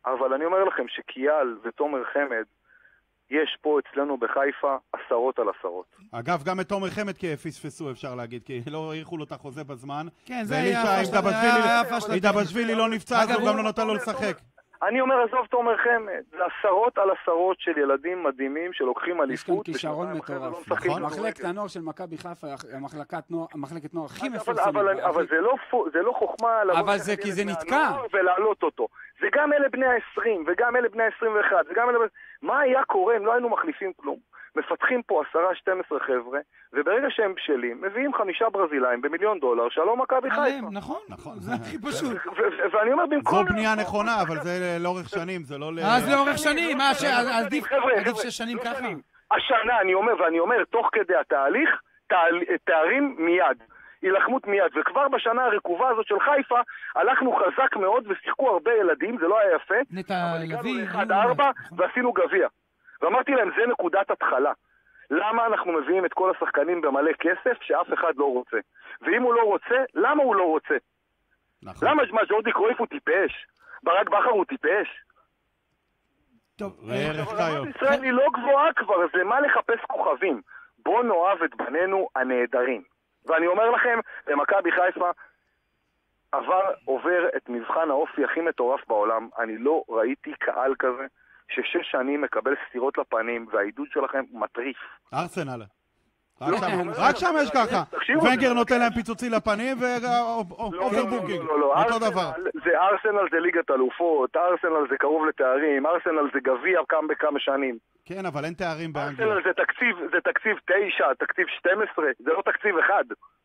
אבל אני אומר לכם שקייל ותומר חמד, יש פה אצלנו בחיפה עשרות על עשרות. אגב, גם את תומר חמד פספסו, אפשר להגיד, כי לא העריכו לו את החוזה בזמן. כן, זה היה... אם דבשווילי לא נפצע, אז הוא גם לא נתן לו לשחק. אני אומר, עזוב תומר חמד, זה עשרות על עשרות של ילדים מדהימים שלוקחים אליפות. יש כאן כישרון מטורף. נכון. מחלקת הנוער של מכבי חיפה, המחלקת נוער הכי מפורסמת. אבל זה לא חוכמה... אבל זה כי זה נתקע. ולהעלות אותו. זה גם אלה בני ה-עשרים, וגם אלה בני ה-עשרים ואחת, וגם אלה... מה היה קורה אם לא היינו מחליפים כלום? מפתחים פה עשרה, שתים עשרה חבר'ה, וברגע שהם בשלים, מביאים חמישה ברזילאים במיליון דולר, שלום מכבי חיפה. נכון, נכון, זה הכי פשוט. ואני אומר במקום... זו בנייה נכונה, אבל זה לאורך שנים, זה לא... אז לאורך שנים, מה, עדיף שש שנים ככה? השנה, אני אומר, ואני אומר, תוך כדי התהליך, תארים מיד. הילחמות מיד, וכבר בשנה הרקובה הזאת של חיפה, הלכנו חזק מאוד ושיחקו הרבה ילדים, זה לא היה יפה, אבל הגענו ל-אחד ארבע ועשינו גביע. ואמרתי להם, זה נקודת התחלה. למה אנחנו מביאים את כל השחקנים במלא כסף שאף אחד לא רוצה? ואם הוא לא רוצה, למה הוא לא רוצה? נכון. למה מה, ג'ורדי קרויף הוא טיפש? ברק בכר הוא טיפש? טוב, רמת ישראל היא לא גבוהה כבר, אז למה לחפש כוכבים? בוא נאהב את בנינו הנהדרים. ואני אומר לכם, במכבי חיפה עבר, עובר את מבחן האופי הכי מטורף בעולם. אני לא ראיתי קהל כזה ששש שנים מקבל סתירות לפנים, והעידוד שלכם מטריף. ארסנל. רק שם יש ככה. ונגר נותן להם פיצוצי לפנים ואוברבוקינג. אותו דבר. זה ארסנל זה ליגת אלופות, ארסנל זה קרוב לתארים, ארסנל זה גביע כמה בכמה שנים. כן, אבל אין תארים באנגליה. ארסנל זה תקציב, זה תקציב תשע, תקציב שתים עשרה, זה לא תקציב אחד.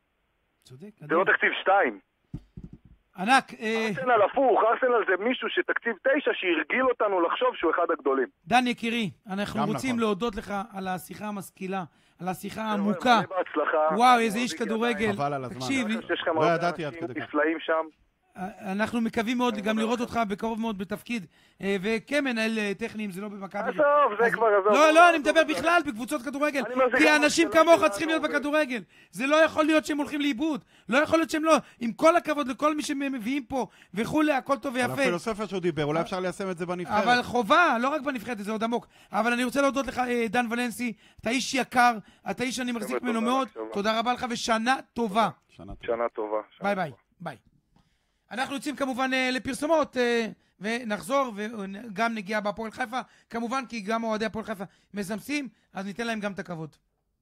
זה לא תקציב שתיים. ענק. ארסנל הפוך, ארסנל זה מישהו שתקציב תשע שהרגיל אותנו לחשוב שהוא אחד הגדולים. דן יקירי, אנחנו רוצים להודות לך על השיחה המשכילה, על השיחה העמוקה. וואו, איזה איש כדורגל. תקשיב, לא ידעתי עד כדי כך. אנחנו מקווים מאוד גם לראות אותך בקרוב מאוד בתפקיד, וכמנהל טכניים, זה לא במכבי. עזוב, זה כבר עזוב. לא, לא, אני מדבר בכלל בקבוצות כדורגל, כי אנשים כמוך צריכים להיות בכדורגל. זה לא יכול להיות שהם הולכים לאיבוד, לא יכול להיות שהם לא, עם כל הכבוד לכל מי שמביאים פה וכולי, הכל טוב ויפה. על הפילוסופיה שהוא דיבר, אולי אפשר ליישם את זה בנבחרת. אבל חובה, לא רק בנבחרת, זה עוד עמוק. אבל אני רוצה להודות לך, דן ולנסי, אתה איש יקר, אתה איש שאני מחזיק ממנו מאוד, תודה רבה לך ושנה טובה. שנה טובה. ביי ביי. ביי. אנחנו יוצאים כמובן לפרסומות ונחזור וגם נגיע בהפועל חיפה, כמובן כי גם אוהדי הפועל חיפה מזמסים, אז ניתן להם גם את הכבוד.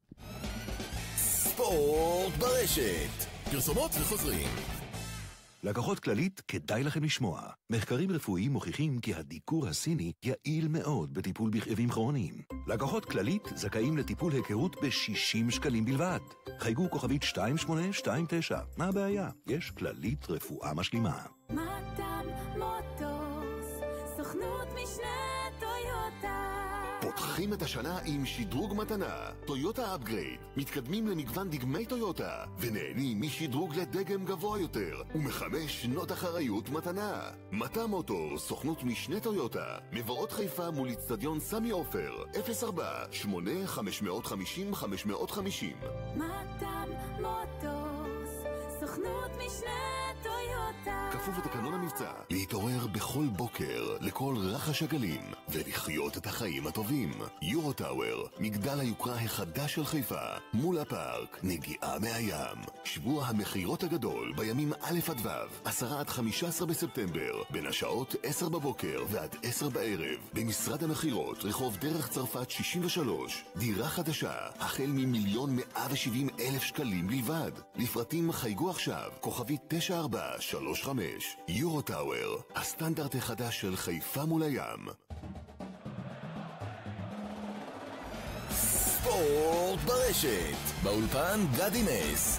ספורט ברשת, פרסומות וחוזרים. לקוחות כללית, כדאי לכם לשמוע. מחקרים רפואיים מוכיחים כי הדיקור הסיני יעיל מאוד בטיפול בכאבים כרוניים. לקוחות כללית זכאים לטיפול היכרות ב-שישים שקלים בלבד. חייגו כוכבית שתיים שמונה שתיים תשע. מה הבעיה? יש כללית רפואה משלימה. מתן מוטורס, סוכנות משנה טויוטה. פותחים את השנה עם שדרוג מתנה, טויוטה אפגרייד. מתקדמים למגוון דגמי טויוטה, ונהנים משדרוג לדגם גבוה יותר, ומחמש שנות אחריות מתנה. מטה מוטור, סוכנות משנה טויוטה, מבואות חיפה מול אצטדיון סמי עופר, אפס ארבע שמונה חמש חמש אפס חמש חמש אפס. מתן מוטורס, סוכנות משנה טויוטה. כפוף לתקנון המבצע, להתעורר בכל בוקר לכל רחש הגלים ולחיות את החיים הטובים. יורו טאוור, מגדל היוקרה החדש של חיפה, מול הפארק, נגיעה מהים. שבוע המחירות הגדול בימים א' עד ו', עשרה עד חמישה עשר בספטמבר, בין השעות עשר בבוקר ועד עשר בערב, במשרד המחירות, רחוב דרך צרפת שישים ושלוש. דירה חדשה, החל ממיליון מאה ושבעים אלף שקלים בלבד. לפרטים חייגו עכשיו, כוכבית תשע ארבע שלוש חמש. יורו טאוור, הסטנדרט החדש של חיפה מול הים. ספורט ברשת, באולפן גדי נס.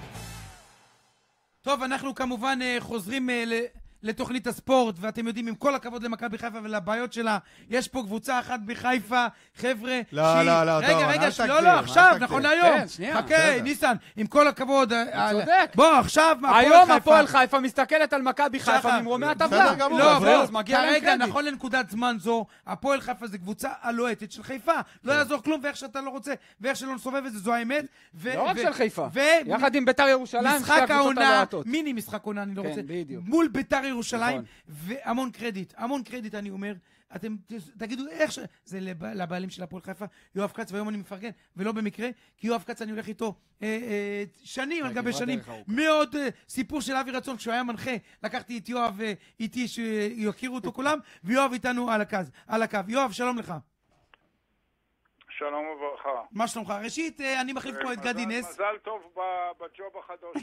טוב, אנחנו כמובן חוזרים לתוכנית הספורט, ואתם יודעים, עם כל הכבוד למכבי חיפה ולבעיות שלה, יש פה קבוצה אחת בחיפה, חבר'ה, לא, לא, לא, רגע, טוב, רגע, לא, לא, עכשיו, נכון להיום. כן, שנייה. חכה, ניסן, עם כל הכבוד. צודק. בוא, עכשיו, היום הפועל חיפה מסתכלת על מכבי חיפה ממרומי הטבלה. לא, בוא, כרגע, נכון לנקודת זמן זו, הפועל חיפה זה קבוצה הלוהטת של חיפה. לא יעזור כלום, ואיך שאתה לא רוצה, ואיך שלא נסובב את זה, זו האמת. לא רק של חיפה. יחד עם ביתר ירושלים, משחק העונה, מיני משחק עונה, אני לא רוצה. מול ביתר ירושלים, והמון קרדיט, המון קרדיט אני אומר, אתם תגידו איך ש... זה לבעלים של הפועל חיפה, יואב קץ, והיום אני מפרגן, ולא במקרה, כי יואב קץ אני הולך איתו אה, אה, שנים על גבי שנים, מאוד אה, סיפור של אבי רצון, כשהוא היה מנחה, לקחתי את יואב אה, איתי שיכירו אותו כולם, ויואב איתנו על הקו, על הקו. יואב, שלום לך. שלום וברכה. מה שלומך? ראשית, אני מחליף פה את גדי נס. מזל טוב בג'וב החדש.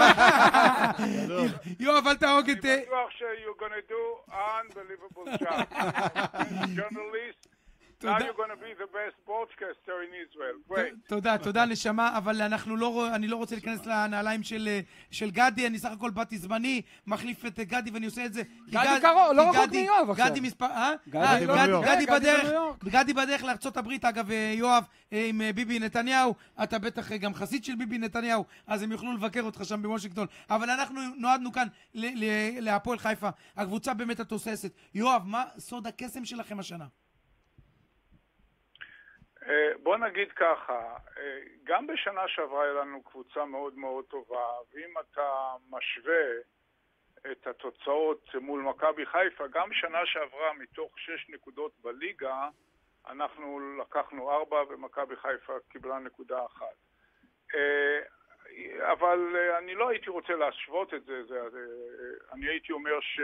יואב, אל תהרוג את... אני בטוח ש-you're gonna do unbelievable job. Journalist, now you're gonna be the best broadcaster in Israel. Great. תודה, תודה נשמה, אבל אנחנו לא, אני לא רוצה להיכנס לנעליים של גדי, אני סך הכל באתי זמני, מחליף את גדי ואני עושה את זה. גדי קרוב, לא רחוק מיואב עכשיו. גדי מספר, אה? גדי בדרך, גדי בדרך לארצות הברית, אגב, יואב, עם ביבי נתניהו, אתה בטח גם חסיד של ביבי נתניהו, אז הם יוכלו לבקר אותך שם בוושינגטון, אבל אנחנו נועדנו כאן להפועל חיפה, הקבוצה באמת התוססת. יואב, מה סוד הקסם שלכם השנה? בוא נגיד ככה, גם בשנה שעברה היה לנו קבוצה מאוד מאוד טובה, ואם אתה משווה את התוצאות מול מכבי חיפה, גם שנה שעברה מתוך שש נקודות בליגה, אנחנו לקחנו ארבע ומכבי חיפה קיבלה נקודה אחת. אבל אני לא הייתי רוצה להשוות את זה, זה אני הייתי אומר ש...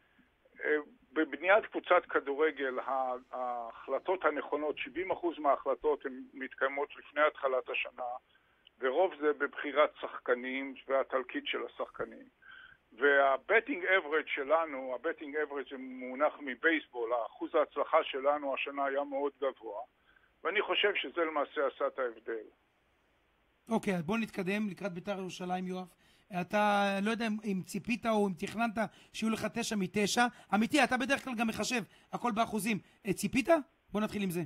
בבניית קבוצת כדורגל, ההחלטות הנכונות, שבעים אחוז מההחלטות הן מתקיימות לפני התחלת השנה, ורוב זה בבחירת שחקנים והתלקיט של השחקנים. והבטינג אברג' שלנו, הבטינג אברג' זה מונח מבייסבול, אחוז ההצלחה שלנו השנה היה מאוד גבוה, ואני חושב שזה למעשה עשה את ההבדל. אוקיי, אז בוא נתקדם לקראת בית"ר ירושלים, יואב. אתה לא יודע אם ציפית או אם תכננת שיהיו לך תשע מתשע. אמיתי, אתה בדרך כלל גם מחשב הכל באחוזים. ציפית? בוא נתחיל עם זה.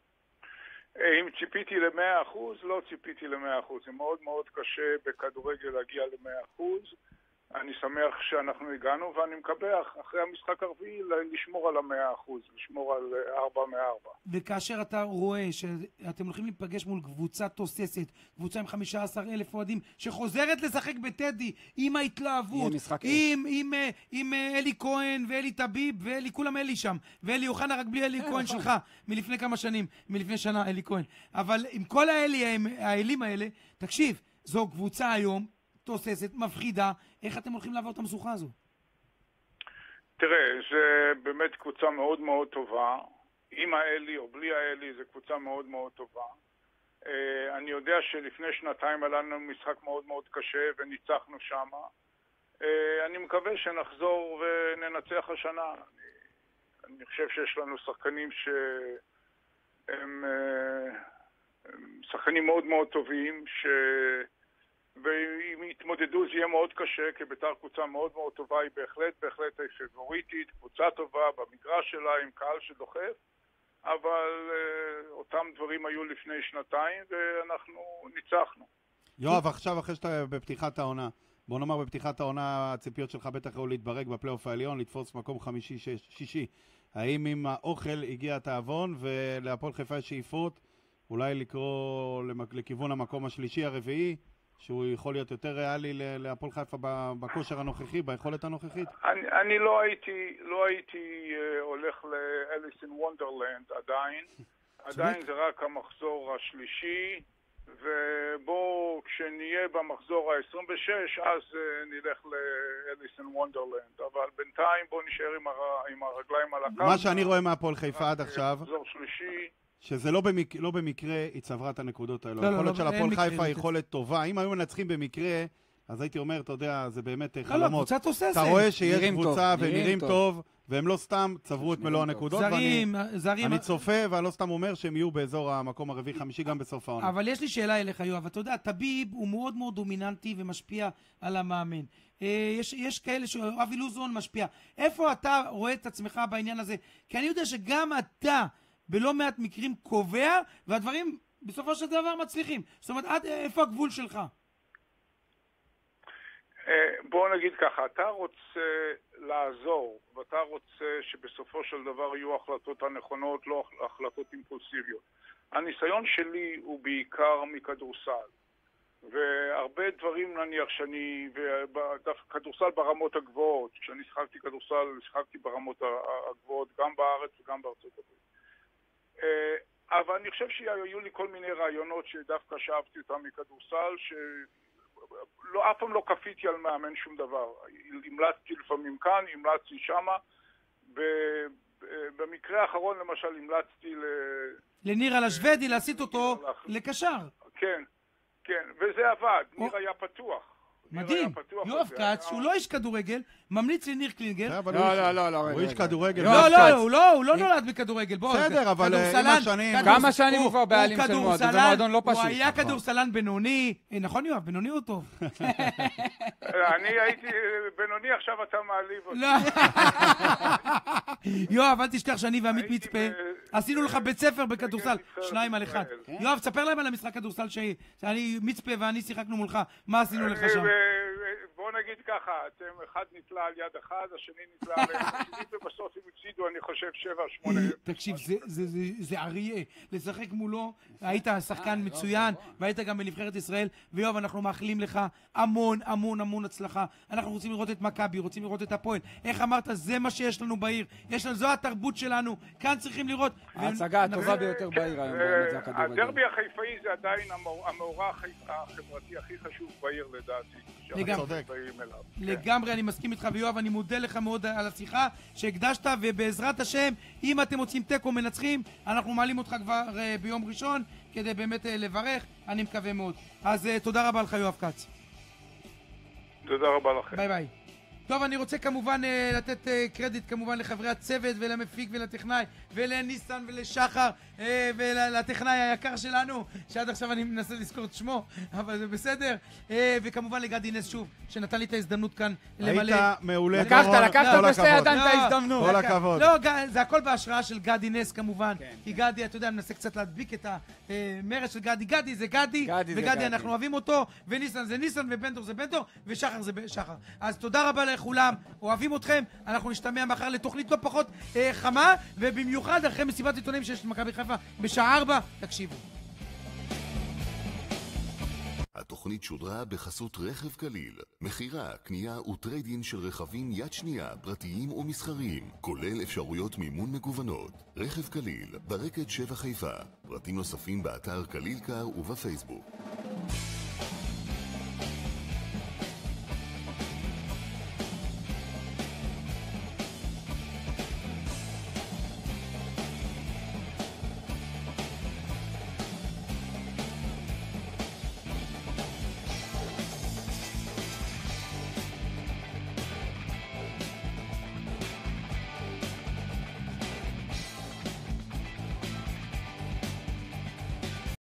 אם ציפיתי ל-מאה אחוז, לא ציפיתי ל-מאה אחוז. זה מאוד מאוד קשה בכדורגל להגיע ל-מאה אחוז. אני שמח שאנחנו הגענו, ואני מקבח אחרי המשחק הרביעי לשמור על המאה אחוז, לשמור על ארבע מארבע. וכאשר אתה רואה שאתם הולכים להיפגש מול קבוצה תוססת, קבוצה עם חמישה עשר אלף אוהדים, שחוזרת לשחק בטדי עם ההתלהבות, עם, עם, עם אלי כהן ואלי טביב, ואלי, כולם אלי שם, ואלי אוחנה רק בלי אלי כהן שלך, מלפני כמה שנים, מלפני שנה אלי כהן. אבל עם כל האלי, האלים האלה, תקשיב, זו קבוצה היום, תוססת, מפחידה, איך אתם הולכים לעבור את המשוכה הזו? תראה, זה באמת קבוצה מאוד מאוד טובה. עם האלי או בלי האלי, זה קבוצה מאוד מאוד טובה. Uh, אני יודע שלפני שנתיים היה לנו משחק מאוד מאוד קשה וניצחנו שם. Uh, אני מקווה שנחזור וננצח השנה. אני, אני חושב שיש לנו שחקנים שהם uh, שחקנים מאוד מאוד טובים, ש... ואם יתמודדו זה יהיה מאוד קשה, כי בית"ר קבוצה מאוד מאוד טובה, היא בהחלט, בהחלט פייבוריטית, קבוצה טובה במגרש שלה עם קהל שדוחף, אבל uh, אותם דברים היו לפני שנתיים ואנחנו ניצחנו. יואב, עכשיו אחרי שאתה בפתיחת העונה, בוא נאמר בפתיחת העונה הציפיות שלך בטח ראו להתברג בפלייאוף העליון, לתפוס מקום חמישי, שש, שישי. האם עם האוכל הגיע התאבון ולהפועל חיפה יש שאיפות, אולי לקרוא לכיוון המקום השלישי הרביעי? שהוא יכול להיות יותר ריאלי להפועל חיפה בכושר הנוכחי, ביכולת הנוכחית? אני, אני לא הייתי, לא הייתי uh, הולך לאליס אין וונדרלנד עדיין. עדיין זה רק המחזור השלישי, ובוא, כשנהיה במחזור ה-עשרים ושש, אז uh, נלך לאליס אין וונדרלנד. אבל בינתיים בוא נשאר עם, הר... עם הרגליים על הקו. מה שאני רואה מהפועל חיפה עד עכשיו... מחזור שלישי... שזה לא, במק... לא במקרה היא צברה את הנקודות האלו. יכול להיות של הפועל חיפה היא יכולת טובה. אם היו מנצחים במקרה, אז הייתי אומר, אתה יודע, זה באמת חלומות. לא, לא, קבוצה תוססת. אתה רואה שיש קבוצה ונראים טוב, והם לא סתם צברו את מלוא הנקודות. זרים, זרים. אני צופה, ואני לא סתם אומר שהם יהיו באזור המקום הרביעי חמישי גם בסוף העונה. אבל יש לי שאלה אליך, יואב. אתה יודע, טביב הוא מאוד מאוד דומיננטי ומשפיע על המאמן. יש, יש כאלה שאבי לוזון משפיע. איפה אתה רואה את עצמך בעניין הזה? כי אני יודע שגם אתה בלא מעט מקרים קובע, והדברים בסופו של דבר מצליחים. זאת אומרת, עד איפה הגבול שלך? בוא נגיד ככה, אתה רוצה לעזור, ואתה רוצה שבסופו של דבר יהיו החלטות הנכונות, לא החלטות אימפולסיביות. הניסיון שלי הוא בעיקר מכדורסל. והרבה דברים נניח שאני, כדורסל ברמות הגבוהות, כשאני שיחקתי כדורסל, שיחקתי ברמות הגבוהות גם בארץ וגם בארצות הברית. אבל אני חושב שהיו לי כל מיני רעיונות שדווקא שאהבתי אותם מכדורסל, שלא, אף פעם לא קפיתי על מאמן שום דבר. המלצתי לפעמים כאן, המלצתי שמה. במקרה האחרון למשל המלצתי ל... לניר על השוודי, להסיט אותו לקשר. כן, כן, וזה עבד, ניר היה פתוח. מדהים, יואב כץ, שהוא לא איש כדורגל, ממליץ לניר קלינגר. לא, לא, לא, לא. הוא איש כדורגל. לא, לא, הוא לא נולד בכדורגל. בסדר, אבל עם השנים... כמה שנים הוא כבר בעלים של מועדון, זה מועדון לא פשוט. הוא היה כדורסלן בינוני, נכון יואב, בינוני הוא טוב. אני הייתי בינוני, עכשיו אתה מעליב אותי. יואב, אל תשכח שאני ועמית מצפה, עשינו לך בית ספר בכדורסל, שניים על אחד. יואב, תספר להם על המשחק כדורסל שאני, מצפה ואני שיחקנו מולך, מה עשינו לך שם? בוא נגיד ככה, אתם אחד נתלה על יד אחד, השני נתלה על יד השני, ובסוף הם הפסידו, אני חושב, שבע, שמונה. תקשיב, זה אריה. לשחק מולו, היית שחקן מצוין, והיית גם בנבחרת ישראל, ויואב, אנחנו מאחלים לך המון, המון, המון הצלחה. אנחנו רוצים לראות את מכבי, רוצים לראות את הפועל. איך אמרת, זה מה שיש לנו בעיר. יש לנו, זו התרבות שלנו. כאן צריכים לראות. ההצגה הטובה ביותר בעיר היום, באמת, זה הכדורגל. הדרבי החיפאי זה עדיין המאורע החברתי הכי חשוב בעיר, לדעתי. לגמרי, אני מסכים איתך, ויואב, אני מודה לך מאוד על השיחה שהקדשת, ובעזרת השם, אם אתם מוצאים טקו מנצחים, אנחנו מעלים אותך כבר ביום ראשון, כדי באמת לברך, אני מקווה מאוד. אז תודה רבה לך, יואב כץ. תודה רבה לכם. ביי ביי. טוב, אני רוצה כמובן uh, לתת uh, קרדיט כמובן לחברי הצוות ולמפיק ולטכנאי ולניסן ולשחר uh, ולטכנאי היקר שלנו, שעד עכשיו אני מנסה לזכור את שמו, אבל זה בסדר, uh, וכמובן לגדי נס שוב, שנתן לי את ההזדמנות כאן למלא. היית מעולה. לקחת, לקחת בשתי ידיים את ההזדמנות. כל הכבוד. לא, זה הכל בהשראה של גדי נס כמובן, כי גדי, אתה יודע, אני מנסה קצת להדביק את המרץ של גדי. גדי זה גדי, וגדי אנחנו אוהבים אותו, וניסן זה ניסן, ובנדור זה בנדור, ושחר זה שחר. אז תודה רבה לכולם, אוהבים אתכם, אנחנו נשתמע מחר לתוכנית לא פחות אה, חמה, ובמיוחד אחרי מסיבת עיתונאים שיש מכבי חיפה בשעה ארבע, תקשיבו. התוכנית שודרה בחסות רכב קליל, מחירה, קנייה וטריידין של רכבים יד שנייה, פרטיים ומסחריים, כולל אפשרויות מימון מגוונות. רכב קליל, ברקת שבע חיפה, פרטים נוספים באתר קליל קר ובפייסבוק.